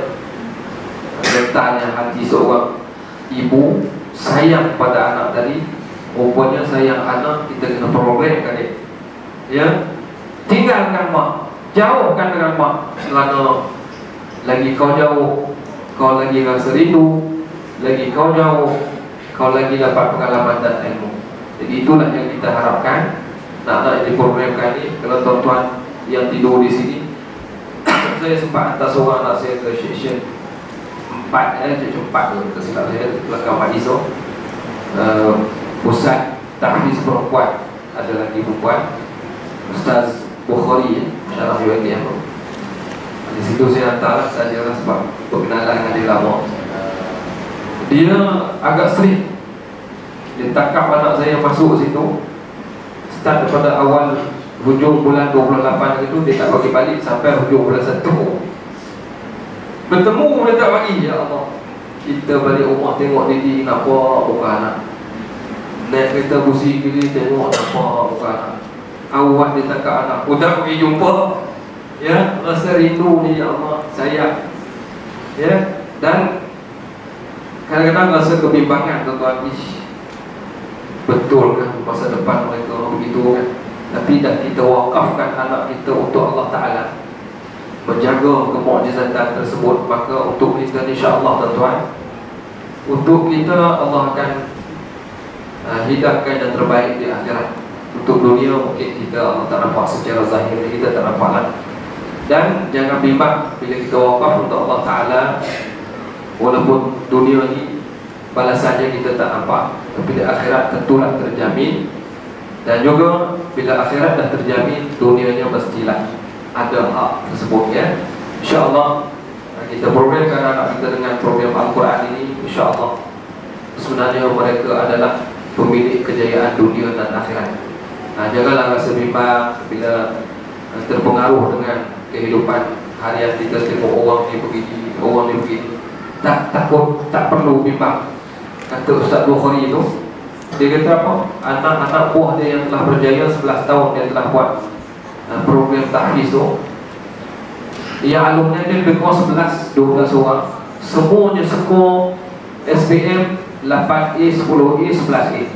Letaknya hati seorang ibu sayang pada anak tadi. Rupanya sayang anak, kita kena programkan dia. Ya, tinggalkan mak, jauhkan dengan mak. Kerana lagi kau jauh, kau lagi rasa rindu. Lagi kau jauh, kau lagi dapat pengalaman dan ilmu. Jadi itulah yang kita harapkan nak-nak diprogramkan ni. Kalau tuan-tuan yang tidur di sini, saya sempat hantar seorang anak saya ke Syekh empat eh, cucu empat tu tersilap saya belakang Pak Iso. uh, Pusat tahfiz perempuan, ada lagi perempuan Ustaz Bukhari Syarah U M T M. Di situ saya hantar saja lah sebab perkenalan dengan dia lama. Dia agak strict. Dia tangkap anak saya masuk situ, start daripada awal hujung bulan dua puluh lapan itu dia tak bagi balik sampai hujung bulan satu. Bertemu dia tak bagi. Ya Allah, kita balik rumah tengok Didi nampak bukan anak, naik kereta busi kiri tengok nampak bukan anak. Awal dia tangkap anak, udah pergi jumpa, ya, rasa rindu ni. Ya Allah, sayang, ya. Dan kadang-kadang rasa kebimbangan tuan-tuan, betul kan masa depan mereka begitu kan. Tapi dah kita wakafkan anak kita untuk Allah Ta'ala, menjaga kemukjizatan tersebut. Maka untuk kita insya-Allah tuan-tuan, untuk kita Allah akan uh, hidupkan yang terbaik di akhirat. Untuk dunia mungkin kita Allah tak nampak secara zahir, kita tak nampak lah. Dan jangan bimbang bila kita wakaf untuk Allah Ta'ala, walaupun dunia ni balasannya kita tak nampak, tapi di akhirat tentulah terjamin. Dan juga bila akhirat dah terjamin, dunianya mestilah ada hak tersebut, ya. InsyaAllah kita programkan anak kita dengan program Al-Quran ini. InsyaAllah sebenarnya mereka adalah pemilik kejayaan dunia dan akhirat. Nah, janganlah rasa bimbang bila terpengaruh dengan kehidupan harian kita, tengok orang ni begini, orang ni begini. Tak takut, tak perlu bimbang. Kata Ustaz Bukhari itu, dia kata apa? Anak-anak buah dia yang telah berjaya sebelas tahun dia telah buat uh, program tahfiz tu. Yang alumni dia lebih kurang sebelas dua belas orang. Semuanya skor S P M lapan A, sepuluh A, sebelas A.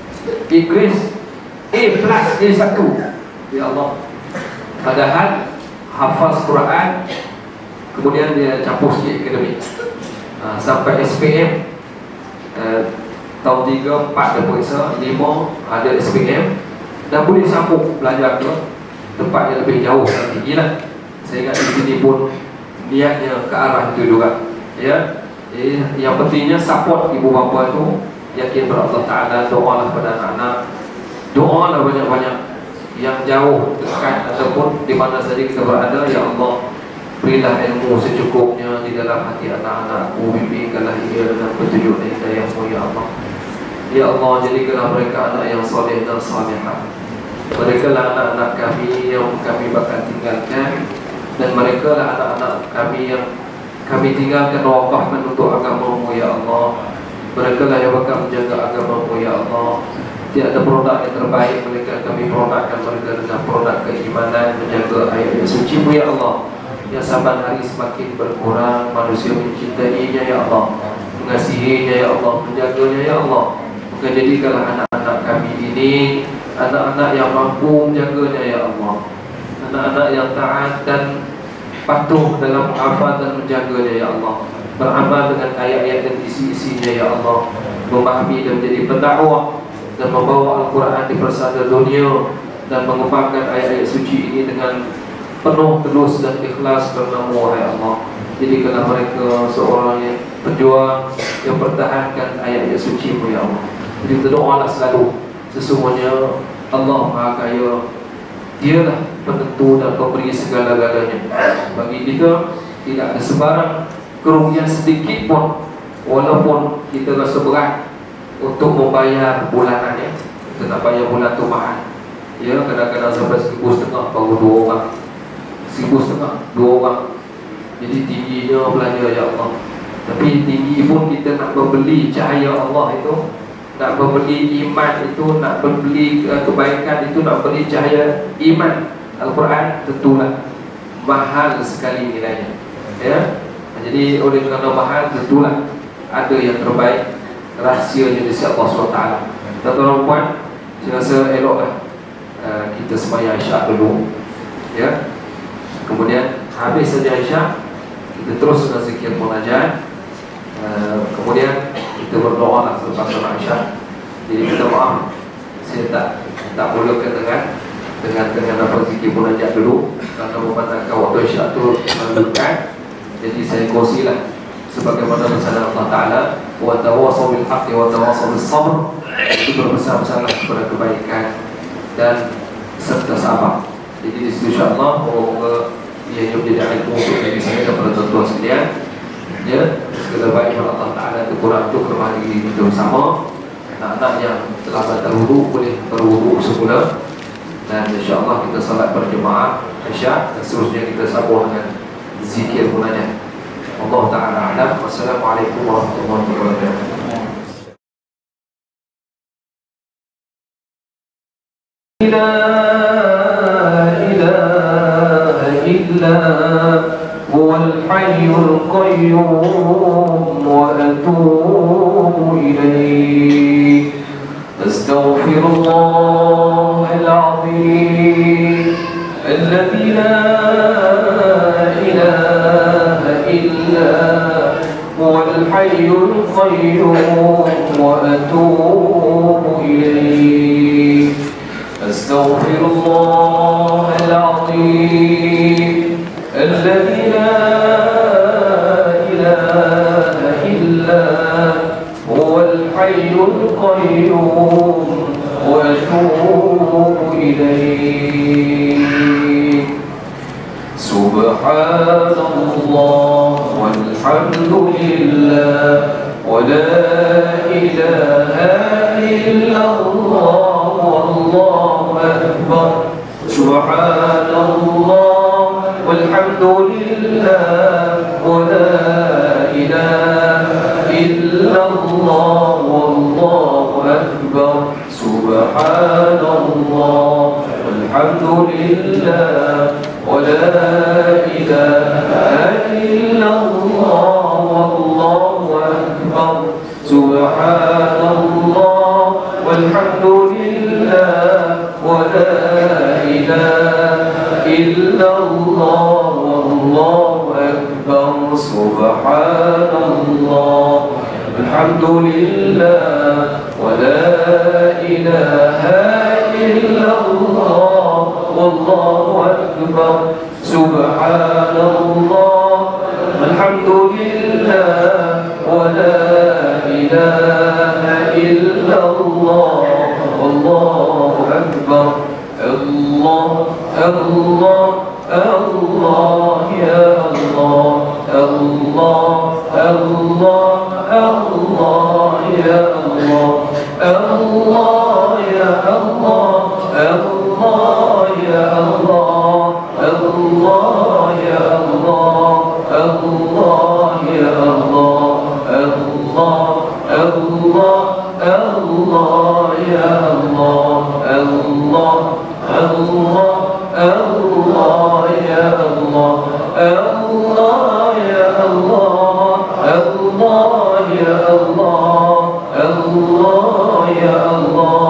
Inggeris A plus A satu. Ya Allah. Padahal hafaz Quran, kemudian dia campur sikit akademik. Uh, sampai S P M uh, tahun tiga, empat dia periksa, lima ada S P M, dan boleh sambung belajar ke tempat yang lebih jauh dan tinggi lah. Saya ingat di sini pun niatnya ke arah itu juga, ya. Eh, yang pentingnya support ibu bapa itu, yakin pada Allah Ta'ala, doalah pada anak-anak, doalah banyak-banyak, yang jauh, dekat ataupun di mana saja kita berada. Ya Allah, berilah ilmu secukupnya di dalam hati anak-anakku, bimbingkanlah ia dengan petunjuk dan hidayah-Mu ya Allah. Ya Allah, jadikanlah mereka anak yang soleh dan salihah. Mereka lah anak-anak kami yang kami bakal tinggalkan, dan mereka lah anak-anak kami yang kami tinggalkan wakafkan untuk agama-Mu ya Allah. Mereka lah yang bakal menjaga agama-Mu ya Allah. Tiada produk yang terbaik mereka kami produkkan mereka dengan produk keimanan, menjaga ayat-ayat suci-Mu ya Allah. Yang saban hari semakin berkurang, manusia mencintainya ya Allah, mengasihinya ya Allah, menjaganya ya Allah. Maka jadikanlah anak-anak kami ini anak-anak yang mampu menjaganya ya Allah, anak-anak yang taat dan patuh dalam menghafal dan menjaganya ya Allah, beramal dengan ayat-ayat dan isi-isinya ya Allah, memahami dan menjadi pendakwah dan membawa Al-Quran di persada dunia, dan mengembangkan ayat-ayat suci ini dengan penuh tulus dan ikhlas karena-Mu ya Allah. Jadikanlah mereka seorang yang berjuang, yang pertahankan ayat-ayat suci-Mu ya Allah. Jadi berdoalah selalu, sesungguhnya Allah Maha Kaya, Dialah penentu dan pemberi segala-galanya. Bagi kita tidak ada sebarang kerugian sedikit pun, walaupun kita rasa berat untuk membayar bulanannya. Kita nak bayar bulan tu mahal, ya, kadang-kadang sampai seribu setengah baru dua orang, seribu setengah dua orang. Jadi tingginya belanja ya Allah. Tapi tinggi pun kita nak membeli cahaya Allah itu, nak membeli iman itu, nak membeli kebaikan itu, nak beli cahaya iman Al-Quran, tentulah mahal sekali nilainya, ya. Jadi oleh kerana mahal, tentulah ada yang terbaik, rahsianya di sisi Allah subhanahu wa taala. Tuan-tuan puan, saya rasa eloklah uh, kita sembahyang Isyak dulu, ya. Kemudian habis saja Isyak, kita terus dengan zikir munajat. Uh, kemudian kita berdoa lah selepas solat Isyak. Jadi minta maaf, saya tak tak mulakan dengan dengan dengan apa zikir munajat dulu, kerana memandangkan waktu Isyak tu menentukan. Jadi saya kongsilah sebagaimana pesanan Allah Ta'ala, wa tawassaw bil haqqi wa tawassaw bis sabr, itu berbesar-besarlah kepada kebaikan dan serta sabar. Jadi di situ insya-Allah moga ia menjadi ilmu untuk diri saya dan para tuan-tuan sekalian. Ya, segala baik yang Allah Ta'ala itu kurang itu kerana diri kita bersama. Anak-anak yang telah berwudu boleh berwudu semula, dan insya-Allah kita salat berjemaah Isya, dan seterusnya kita sambung dengan zikir munajat. Allah Ta'ala a'lam. Wassalamualaikum warahmatullahi wabarakatuh. La ilaha illa huwal hayyul qayyum wa atubu ilayh. Astaghfirullahal azim alladzi la ilaha illa huwal hayyul qayyum wa atubu ilayh. أستغفر الله العظيم الذي لا إله إلا هو الحي القيوم وأتوب إليه. سبحان الله والحمد لله ولا إله إلا الله والله أكبر. سبحان الله والحمد لله ولا إله إلا الله والله أكبر. سبحان الله والحمد لله ولا إله إلا الله والله أكبر. سبحان الله والحمد لله ولا إله إلا الله والله أكبر. سبحان الله والحمد لله ولا إله إلا الله والله أكبر. سبحان الله والحمد لله ولا إله إلا الله والله أكبر. الله الله الله يا الله الله الله الله يا الله الله يا الله الله يا الله الله يا الله الله يا الله الله الله الله يا الله الله الله الله يا الله الله يا الله الله يا الله الله يا الله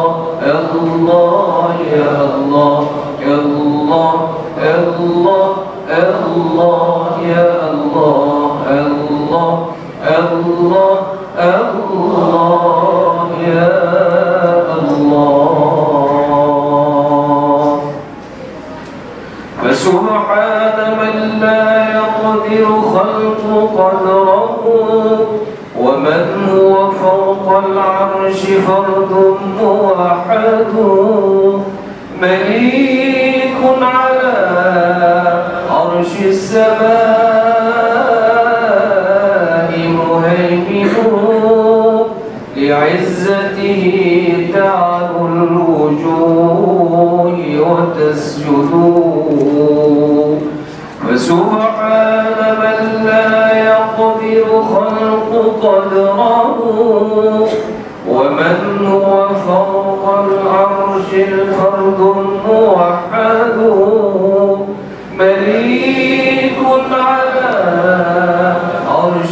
الله يا الله الله الله الله يا الله الله الله الله يا الله. فسبحان من لا يقدر خلق قدره ومن هو فوق العرش فرد موحد مليك على عرش السماء مهيمن لعزته تعلو الوجوه وتسجد. فسبحان من لا يقدر خلق قدره ومن هو فوق العرش الفرد موحد مليك على عرش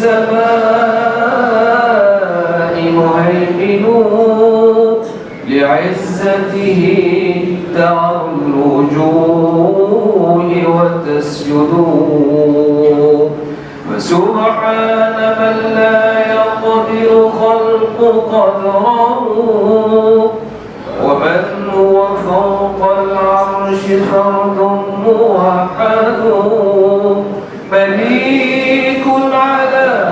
السماء مهيمن لعزته تعلو الوجوه وتسجد. فسبحان من لا يقدر خلق قدره ومن هو فوق العرش فرد موحد مليك على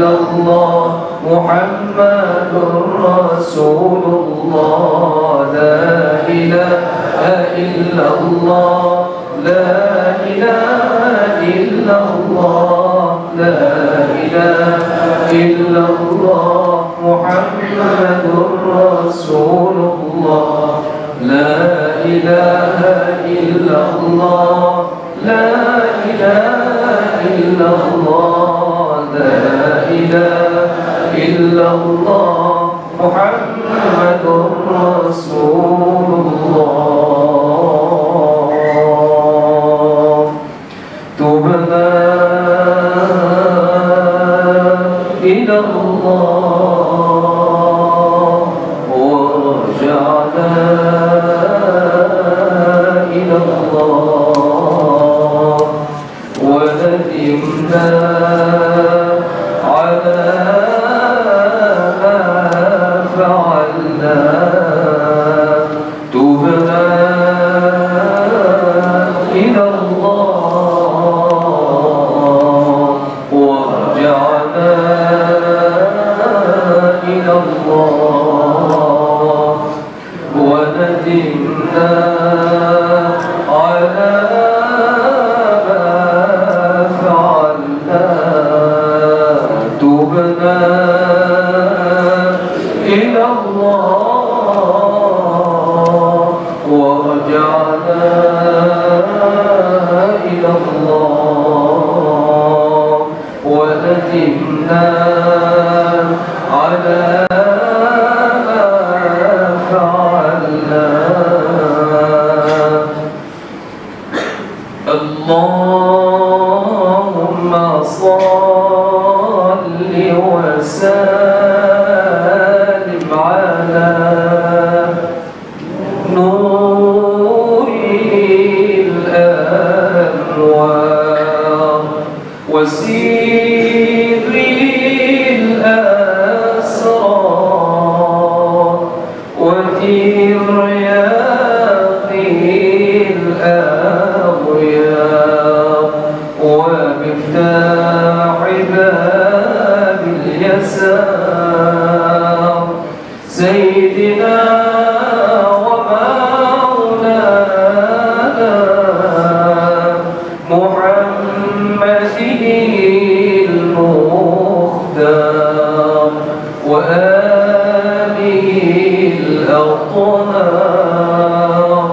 إلا الله محمد رسول الله لا إله إلا الله لا إله إلا الله لا إله إلا الله محمد رسول الله لا إله إلا الله لا إله إلا الله لا إله إلا الله محمد رسول الله تبنا إلى الله ورجعنا إلى الله وندمنا على ما فعلنا تبنا إلى الله ورجعنا إلى الله وندمنا على ما فعلنا تبنا إلى الله ورجعنا إلى الله وندمنا على ما فعلنا اللهم صل وسلم على نور الأنوار وسير الأسرار وترياق الأغيار ومفتاح باب اليسار سيدنا ومولانا محمد المختار وآله الأطهار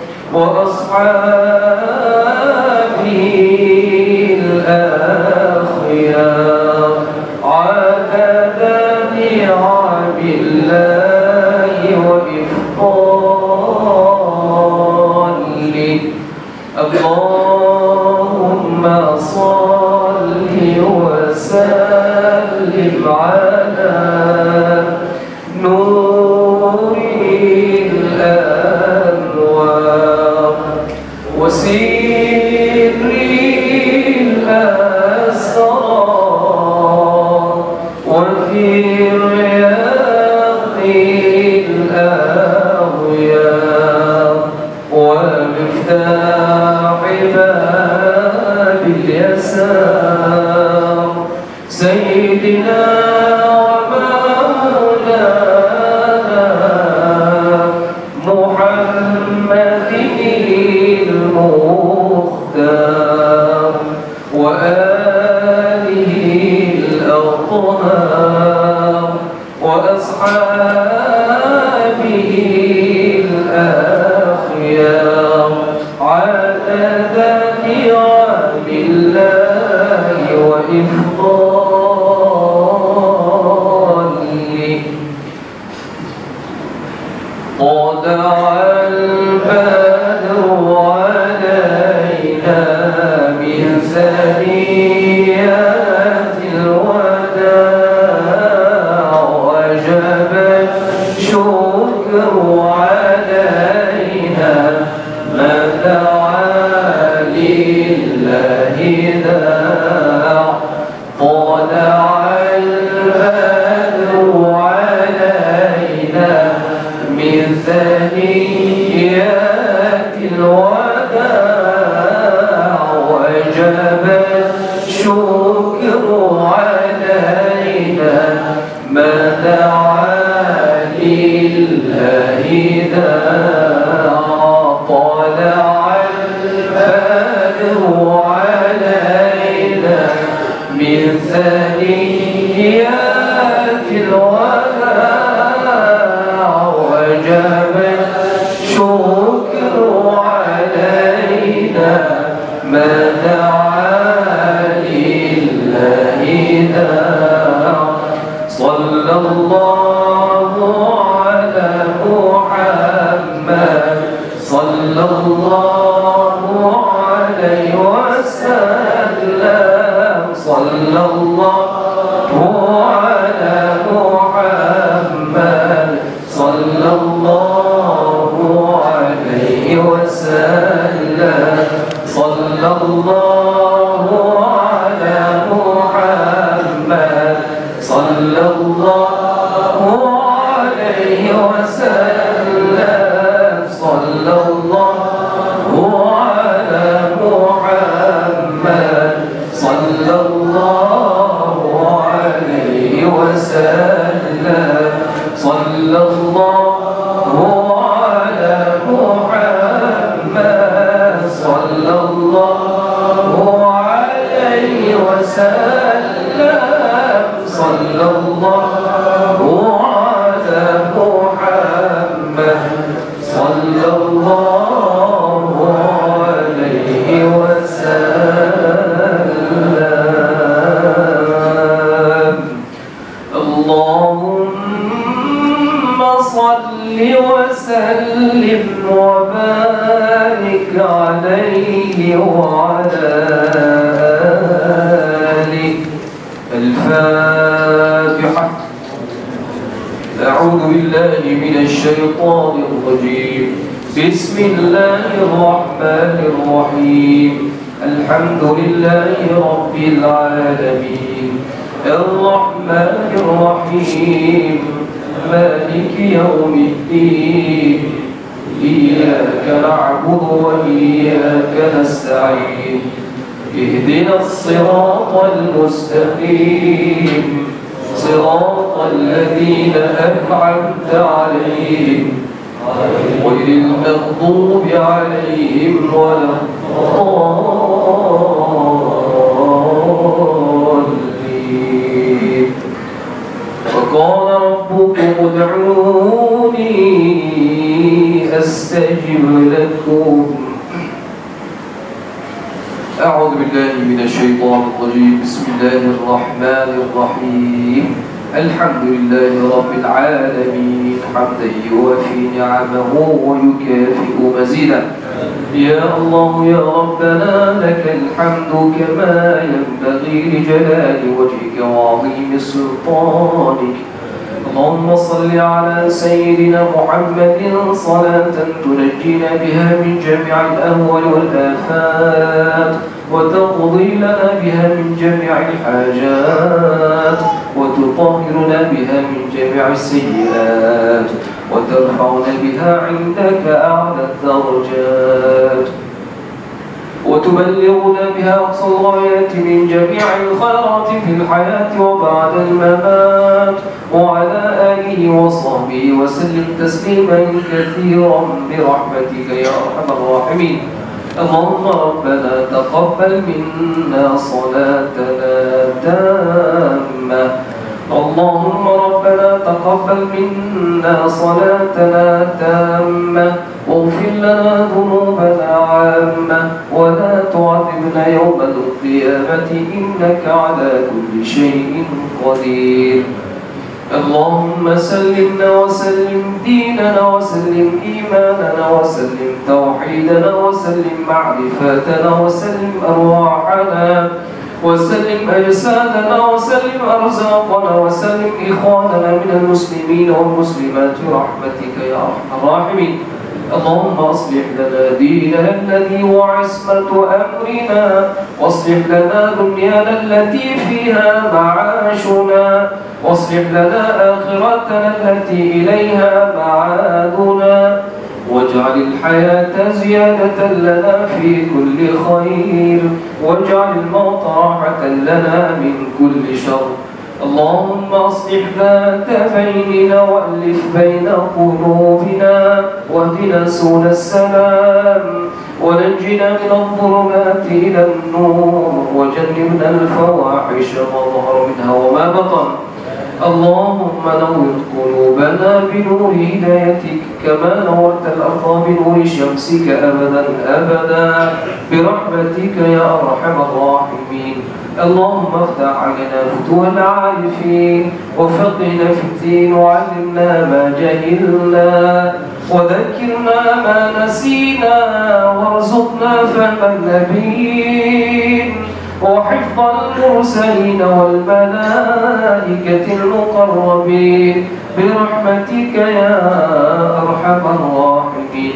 وأصحابه الأخيار عدد نعم الله وإفضاله اللهم صل وسلم على نور الأنوار وسير الأسرار وترياق الأغيار ومفتاح باب اليسار سيدنا ومولانا محمد المختار وآله الأطهار وأصحابه الأخيار عدد نعم الله وإفضاله طلع البدر علينا من ثنيات الوداع وجب الشكر دعا لله داع طلع البدر علينا من ثنيات الوداع وجب الشكر علينا ما دعا لله داع صلى الله على محمد صلى الله عليه وسلم صلى الله على محمد صلى الله عليه وسلم صلى الله على محمد صلى الله عليه وسلم صلى الله على محمد صلى الله عليه وسلم صلى الله على محمد صلى الله عليه وسلم صلى الله على محمد صلى الله عليه وسلم اللهم صل وسلم وبارك عليه وعلى آله الفاتحة. أعوذ بالله من الشيطان الرجيم بسم الله الرحمن الرحيم الحمد لله رب العالمين الرحمن الرحيم مالك يوم الدين إياك نعبد وإياك نستعين اهدنا الصراط المستقيم صراط الذين أنعمت عليهم غير المغضوب عليهم ولا الضالين وقال ربكم ادعوني أستجب لكم. أعوذ بالله من الشيطان الرجيم بسم الله الرحمن الرحيم الحمد لله رب العالمين حمدا يوافي نعمه ويكافئ مزيدا. يا الله يا ربنا لك الحمد كما ينبغي لجلال وجهك وعظيم سلطانك. اللهم صل على سيدنا محمد صلاة تنجينا بها من جميع الأهوال والآفات وتقضي لنا بها من جميع الحاجات وتطهرنا بها من جميع السيئات وترفعنا بها عندك أعلى الدرجات وتبلغنا بها أقصى الغايات من جميع الخيرات في الحياة وبعد الممات وعلى آله وصحبه وسلم تسليما كثيرا برحمتك يا أرحم الراحمين. اللهم ربنا تقبل منا صلاتنا تامة اللهم ربنا تقبل منا صلاتنا تامة واغفر لنا ذنوبنا عامة ولا تعذبنا يوم القيامة إنك على كل شيء قدير. اللهم سلمنا وسلم ديننا وسلم إيماننا وسلم توحيدنا وسلم معرفتنا وسلم أرواحنا وسلم أجسادنا وسلم أرزاقنا وسلم إخواننا من المسلمين والمسلمات برحمتك يا أرحم الراحمين. اللهم أصلح لنا ديننا الذي هو عصمة أمرنا واصلح لنا دنيانا التي فيها معاشنا واصلح لنا آخرتنا التي إليها معادنا واجعل الحياة زيادة لنا في كل خير واجعل الموت راحة لنا من كل شر اللهم أصلح ذات بيننا وألف بين قلوبنا واهدنا سبل السلام ونجنا من الظلمات إلى النور وجنبنا الفواحش ما ظهر منها وما بطن. اللهم نور قلوبنا بنور هدايتك كما نورت الأرض بنور شمسك أبدا أبدا برحمتك يا أرحم الراحمين. اللهم افتح علينا فتوح العارفين وفقنا في الدين وعلمنا ما جهلنا وذكرنا ما نسينا وارزقنا فهم النبيين وحفظ المرسلين والملائكة المقربين برحمتك يا أرحم الراحمين.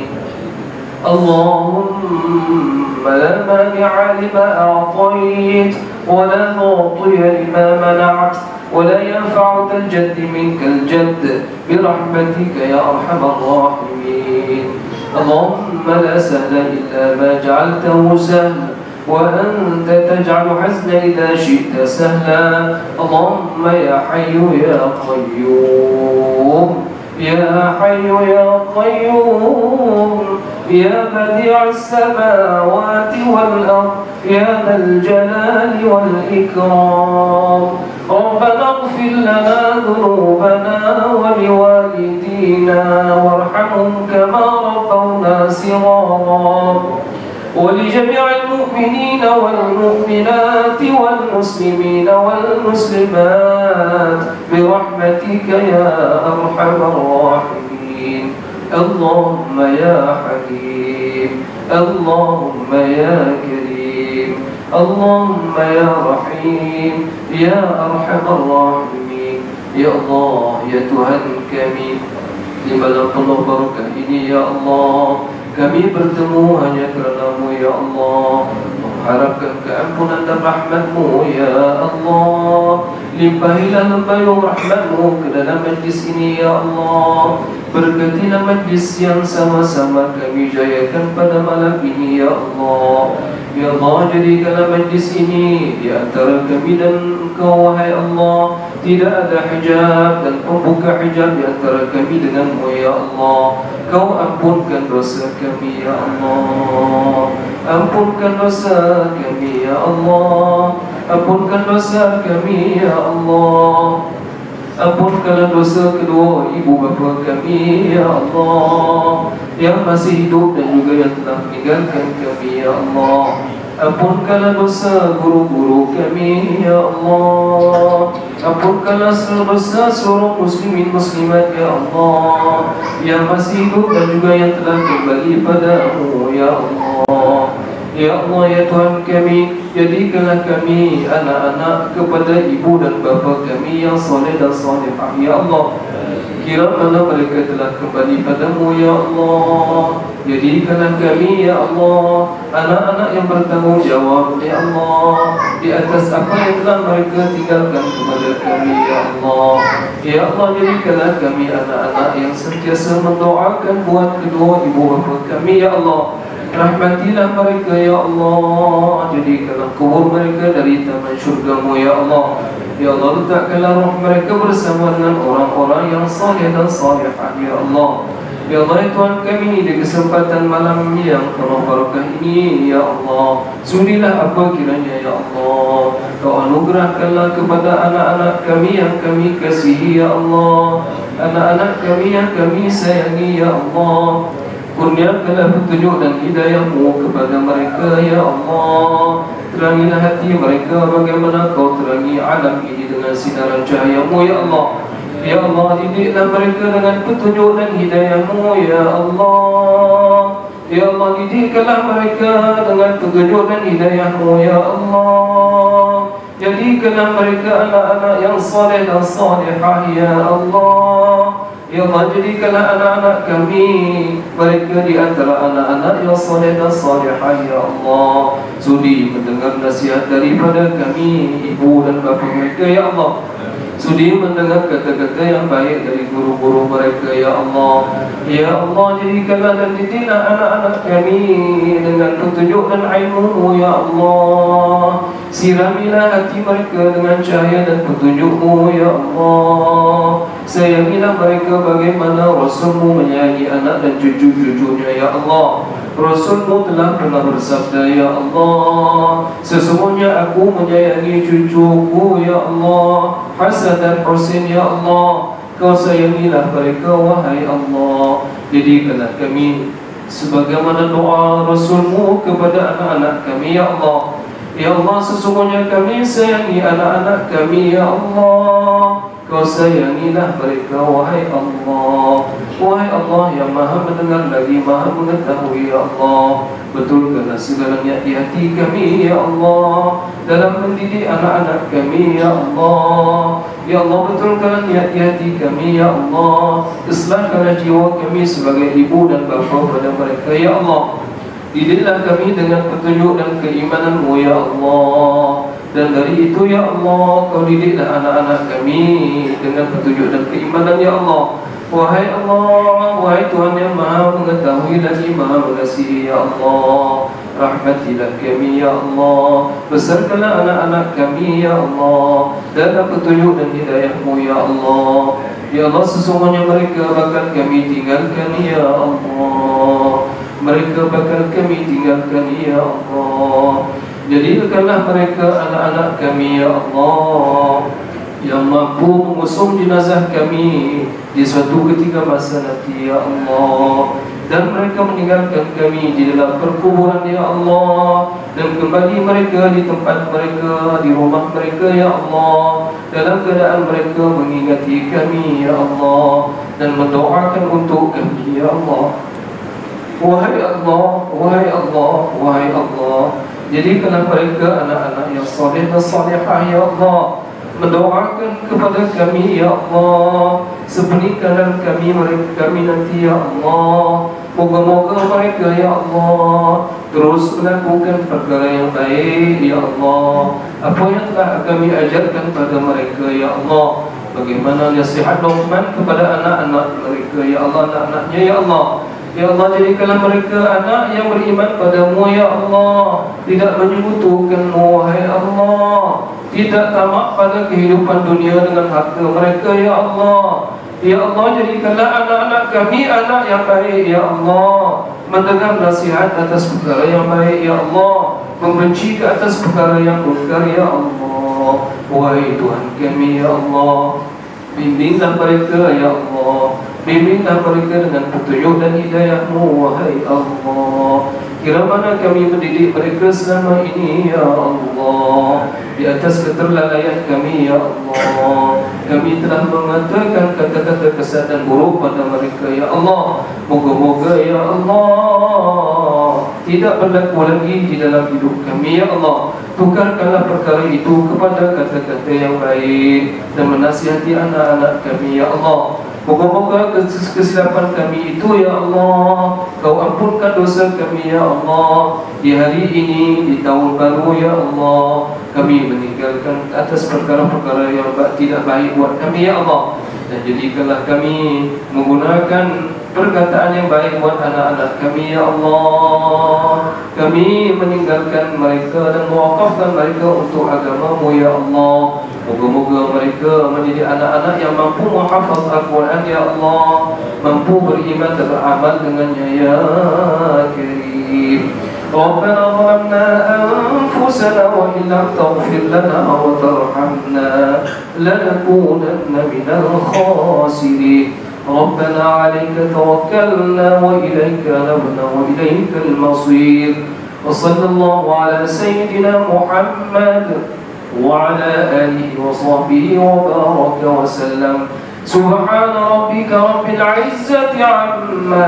اللهم لا مانع لما أعطيت ولا معطي لما منعت ولا ينفع ذا الجد منك الجد برحمتك يا أرحم الراحمين. اللهم لا سهل إلا ما جعلته سهلا وأنت تجعل حزن إذا شئت سهلا. اللهم يا حي يا قيوم يا حي يا قيوم يا بديع السماوات والأرض يا ذا الجلال والإكرام ربنا اغفر لنا ذنوبنا ولوالدينا وارحمهم كما ربونا صغارا ولجميع المؤمنين والمؤمنات والمسلمين والمسلمات برحمتك يا أرحم الراحمين. اللهم يا حكيم اللهم يا كريم اللهم يا رحيم يا أرحم الراحمين. Ya Allah, ya Tuhan kami, di malam penuh barakah ini ya Allah, kami bertemu hanya kerana-Mu ya Allah, mengharapkan keampunan dan rahmat-Mu ya Allah. Limpahilah lembayung rahmat-Mu ke dalam majlis ini ya Allah. Berkatilah majlis yang sama-sama kami jayakan pada malam ini ya Allah. Ya Allah, jadikanlah majlis ini di antara kami dan Engkau wahai Allah. Tidak ada hijab dan pembuka hijab di antara kami dengan-Mu ya Allah. Kau ampunkan dosa kami ya Allah. Ampunkan dosa kami ya Allah. Ampunkan dosa kami ya Allah. Ampunkanlah dosa kedua ibu bapa kami ya Allah, yang masih hidup dan juga yang telah meninggalkan kami ya Allah. Ampunkanlah dosa guru-guru kami ya Allah. Ampunkanlah dosa seluruh muslimin muslimat ya Allah, yang masih hidup dan juga yang telah kembali padamu ya Allah. Ya Allah, ya Tuhan kami, jadikanlah kami anak-anak kepada ibu dan bapa kami yang soleh dan solehah ya Allah. Kira mana mereka telah kembali padamu ya Allah. Jadikanlah kami ya Allah anak-anak yang bertanggungjawab ya Allah di atas apa yang telah mereka tinggalkan kepada kami ya Allah. Ya Allah, jadikanlah kami anak-anak yang sentiasa mendoakan buat kedua ibu bapa kami ya Allah. Rahmatilah mereka ya Allah. Jadikanlah kubur mereka dari taman syurga-Mu ya Allah. Ya Allah, letakkanlah roh mereka bersama dengan orang-orang yang saleh dan salihah ya Allah. Ya Allah, ya Tuhan kami, di kesempatan malam yang penuh barakah ini ya Allah, sudilah apa kiranya ya Allah, Kau anugerahkanlah kepada anak-anak kami yang kami kasihi ya Allah, anak-anak kami yang kami sayangi ya Allah. Kurniakanlah petunjuk dan hidayah-Mu kepada mereka ya Allah. Terangilah hati mereka bagaimana Kau terangi alam ini dengan sinaran cahaya-Mu ya Allah. Ya Allah, didiklah mereka dengan petunjuk dan hidayah-Mu ya Allah. Ya Allah, didikkanlah mereka dengan petunjuk dan hidayah-Mu ya Allah. Jadikanlah mereka anak-anak yang saleh dan salihah ya Allah. Ya Allah, jadikanlah anak-anak kami mereka di antara anak-anak yang saleh dan salihah ya Allah. Sudi mendengar nasihat daripada kami, ibu dan bapa mereka ya Allah. sudi mendengar kata-kata yang baik dari guru-guru mereka, ya Allah. Ya Allah, jadikanlah dan didiklah anak-anak kami dengan petunjuk dan ilmu-Mu, ya Allah. Siramilah hati mereka dengan cahaya dan petunjuk-Mu, ya Allah. Sayangilah mereka bagaimana Rasul-Mu menyayangi anak dan cucu-cucunya, ya Allah. Rasul-Mu telah pernah bersabda, ya Allah, sesungguhnya aku menyayangi cucuku, ya Allah, Hasan dan Husain, ya Allah. Kau sayangilah mereka, wahai Allah. Jadikanlah kami sebagaimana doa Rasul-Mu kepada anak-anak kami, ya Allah. Ya Allah, sesungguhnya kami sayangi anak-anak kami, ya Allah. Kau sayangilah mereka, wahai Allah. Wahai Allah yang maha mendengar lagi maha mengetahui, ya Allah. Betulkanlah segala niat di hati kami, ya Allah, dalam mendidik anak-anak kami, ya Allah. Ya Allah, betulkanlah niat di hati kami, ya Allah. Islahkanlah jiwa kami sebagai ibu dan bapa pada mereka, ya Allah. Didiklah kami dengan petunjuk dan keimanan-Mu, ya Allah. Dan dari itu, ya Allah, Kau didiklah anak-anak kami dengan petunjuk dan keimanan, ya Allah. Wahai Allah, wahai Tuhan yang maha mengetahui lagi maha mengasihi, ya Allah. Rahmatilah kami, ya Allah. Besarkanlah anak-anak kami, ya Allah, dalam petunjuk dan hidayah-Mu, ya Allah. Ya Allah, sesungguhnya mereka bakal kami tinggalkan, ya Allah. Mereka bakal kami tinggalkan, ya Allah. Jadikanlah mereka anak-anak kami, ya Allah, yang mampu mengusung jenazah kami di suatu ketika masa nanti, ya Allah. Dan mereka meninggalkan kami di dalam perkuburan, ya Allah. Dan kembali mereka di tempat mereka, di rumah mereka, ya Allah, dalam keadaan mereka mengingati kami, ya Allah, dan mendoakan untuk kami, ya Allah. Wahai Allah, wahai Allah, wahai Allah, jadikanlah mereka anak-anak yang saleh dan salihah, ya Allah. Mendoakan kepada kami, ya Allah, sepeninggalan kami mereka kami nanti, ya Allah. Moga-moga mereka, ya Allah, terus melakukan perkara yang baik, ya Allah. Apa yang telah kami ajarkan pada mereka, ya Allah. Bagaimana nasihat Luqman kepada anak-anak mereka, ya Allah, anak-anaknya, ya Allah. Ya Allah, jadikanlah mereka anak yang beriman padamu, ya Allah, tidak menyekutukanmu, wahai Allah, tidak tamak pada kehidupan dunia dengan harta mereka, ya Allah. Ya Allah, jadikanlah anak-anak kami anak yang baik, ya Allah, mendengar nasihat atas perkara yang baik, ya Allah, membenci ke atas perkara yang munkar, ya Allah. Wahai Tuhan kami, ya Allah, bimbinglah mereka, ya Allah. Bimbinglah mereka dengan petunjuk dan hidayah-Mu, wahai Allah. Kira mana kami mendidik mereka selama ini, ya Allah, di atas keterlalaian kami, ya Allah. Kami telah mengatakan kata-kata kesat dan buruk pada mereka, ya Allah. Moga-moga, ya Allah, tidak berlaku lagi di dalam hidup kami, ya Allah. Tukarkanlah perkara itu kepada kata-kata yang baik dan menasihati anak-anak kami, ya Allah. Moga-moga kesilapan kami itu, ya Allah, Kau ampunkan dosa kami, ya Allah. Di hari ini, di tahun baru, ya Allah, kami meninggalkan atas perkara-perkara yang tidak baik buat kami, ya Allah. Dan jadikanlah kami menggunakan perkataan yang baik buat anak-anak kami, ya Allah. Kami meninggalkan mereka dan mewakafkan mereka untuk agama-Mu, ya Allah. Moga-moga mereka menjadi anak-anak yang mampu menghafaz Al-Quran, ya Allah, mampu beriman dan beramal dengannya, ya Karim. Rabbana zalamna anfusana wa in lam taghfir lana wa tarhamna lanakunanna minal khasirin. ربنا عليك توكلنا وإليك نبنا وإليك المصير. وصلى الله على سيدنا محمد وعلى آله وصحبه وبارك وسلم. سبحان ربك رب العزة عما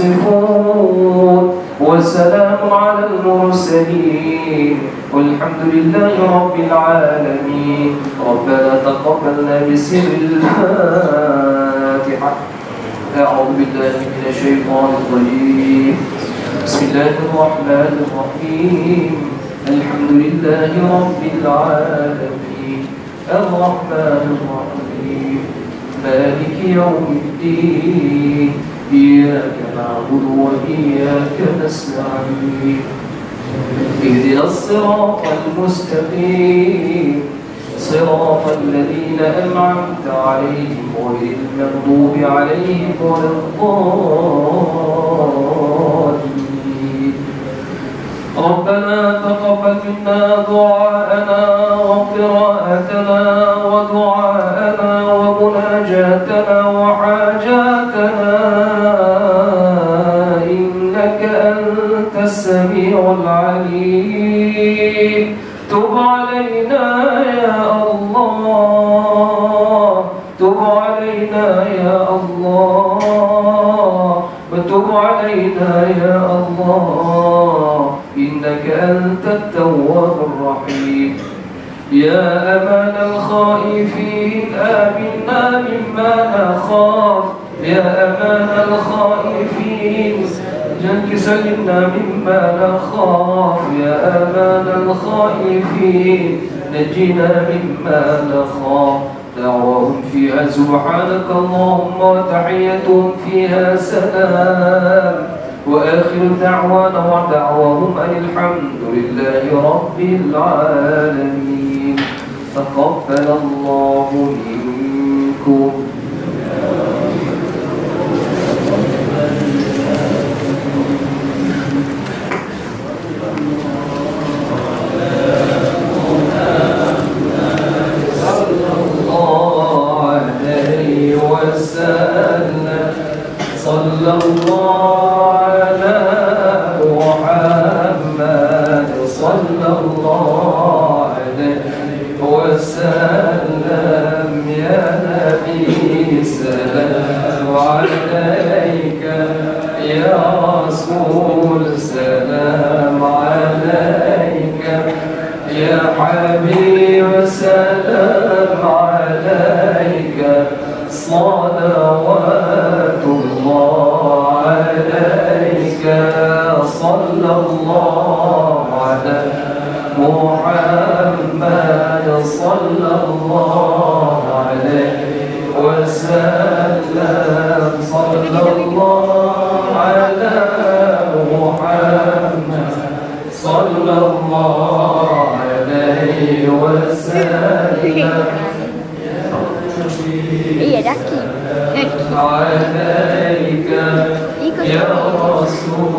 يصفون والسلام على المرسلين والحمد لله رب العالمين. ربنا تقبلنا بسر الفاتحة. أعوذ بالله من الشيطان الرجيم. بسم الله الرحمن الرحيم. الحمد لله رب العالمين. الرحمن الرحيم مالك يوم الدين إياك نعبد وإياك نستعين اهدنا الصراط المستقيم صراط الذين أنعمت عليهم غير المغضوب عليهم ولا الضالين ربنا تقبل منا دعاءنا وقراءتنا ودعاءنا ومناجاتنا وحاجاتنا إنك أنت السميع العليم تب علينا يا الله تب علينا يا الله وتب علينا يا الله إنك أنت التواب الرحيم يا أمان الخائفين آمنا مما نخاف يا أمان الخائفين سلمنا مما نخاف يا أمان الخائفين نجنا مما نخاف دعواهم فيها سبحانك اللهم وتحيتهم فيها سلام وآخر دعوانا ودعواهم أن الحمد لله رب العالمين تقبل الله منكم صلى الله على محمد صلى الله عليه وسلم يا نبي سلام عليك يا رسول سلام عليك يا حبيب سلام عليك صلوات الله عليك صلى الله على محمد صلى الله عليه وسلم صلى الله على محمد صلى الله عليه وسلم Iya, Daki. عليك يا رسول